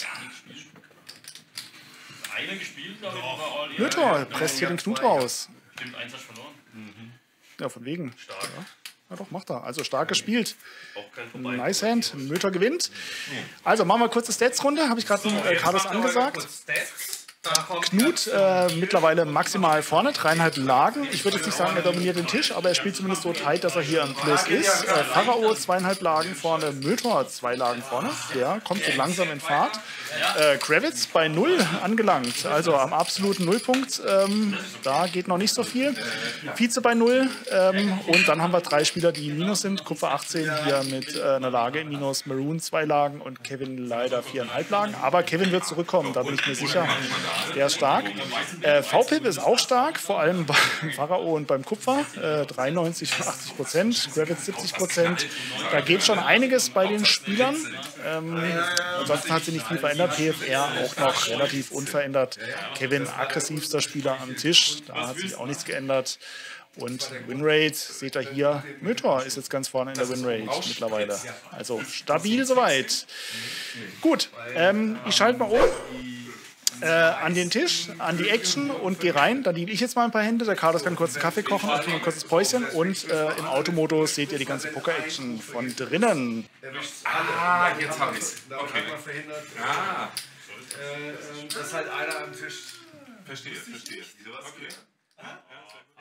Eine gespielt, glaube ich, überall. Mütter, presst hier den Knut raus. Stimmt, eins hast du verloren. Ja, von wegen. Stark. Ja. Ja, doch, macht er. Also stark gespielt. Auch kein Vorbei. Nice Hand. Mütter gewinnt. Also machen wir kurz eine Stats-Runde. Habe ich gerade dem äh, Carlos angesagt. Knut äh, mittlerweile maximal vorne, dreieinhalb Lagen. Ich würde jetzt nicht sagen, er dominiert den Tisch, aber er spielt zumindest so tight, dass er hier im Plus ist. Äh, Pharao zweieinhalb Lagen vorne, Mötor zwei Lagen vorne. Der kommt so langsam in Fahrt. Äh, Kravitz bei null angelangt, also am absoluten Nullpunkt. Ähm, da geht noch nicht so viel. Vize bei null. Ähm, und dann haben wir drei Spieler, die im Minus sind. Kupfer achtzehn hier mit äh, einer Lage im Minus, Maroon zwei Lagen und Kevin leider viereinhalb Lagen. Aber Kevin wird zurückkommen, da bin ich mir sicher. Der ist stark. Äh, V-Pip ist auch stark, vor allem beim Pharao und beim Kupfer. Äh, dreiundneunzig von achtzig Prozent, Kravitz siebzig Prozent. Da geht schon einiges bei den Spielern. Ähm, ansonsten hat sich nicht viel verändert. P F R auch noch relativ unverändert. Kevin, aggressivster Spieler am Tisch. Da hat sich auch nichts geändert. Und Winrate, seht ihr hier, Mythor ist jetzt ganz vorne in der Winrate mittlerweile. Also stabil soweit. Gut, ähm, ich schalte mal um. Äh, an den Tisch, an die Action und gehe rein. Dann liebe ich jetzt mal ein paar Hände. Der Carlos kann kurz einen Kaffee kochen, ich ein kurzes Päuschen. Und äh, im Automodus seht ihr die ganze Poker-Action von drinnen. Ah, jetzt hab ich's. Okay. Verhindert, Ah, äh, äh, dass halt einer am Tisch. verstehe, verstehe. Okay.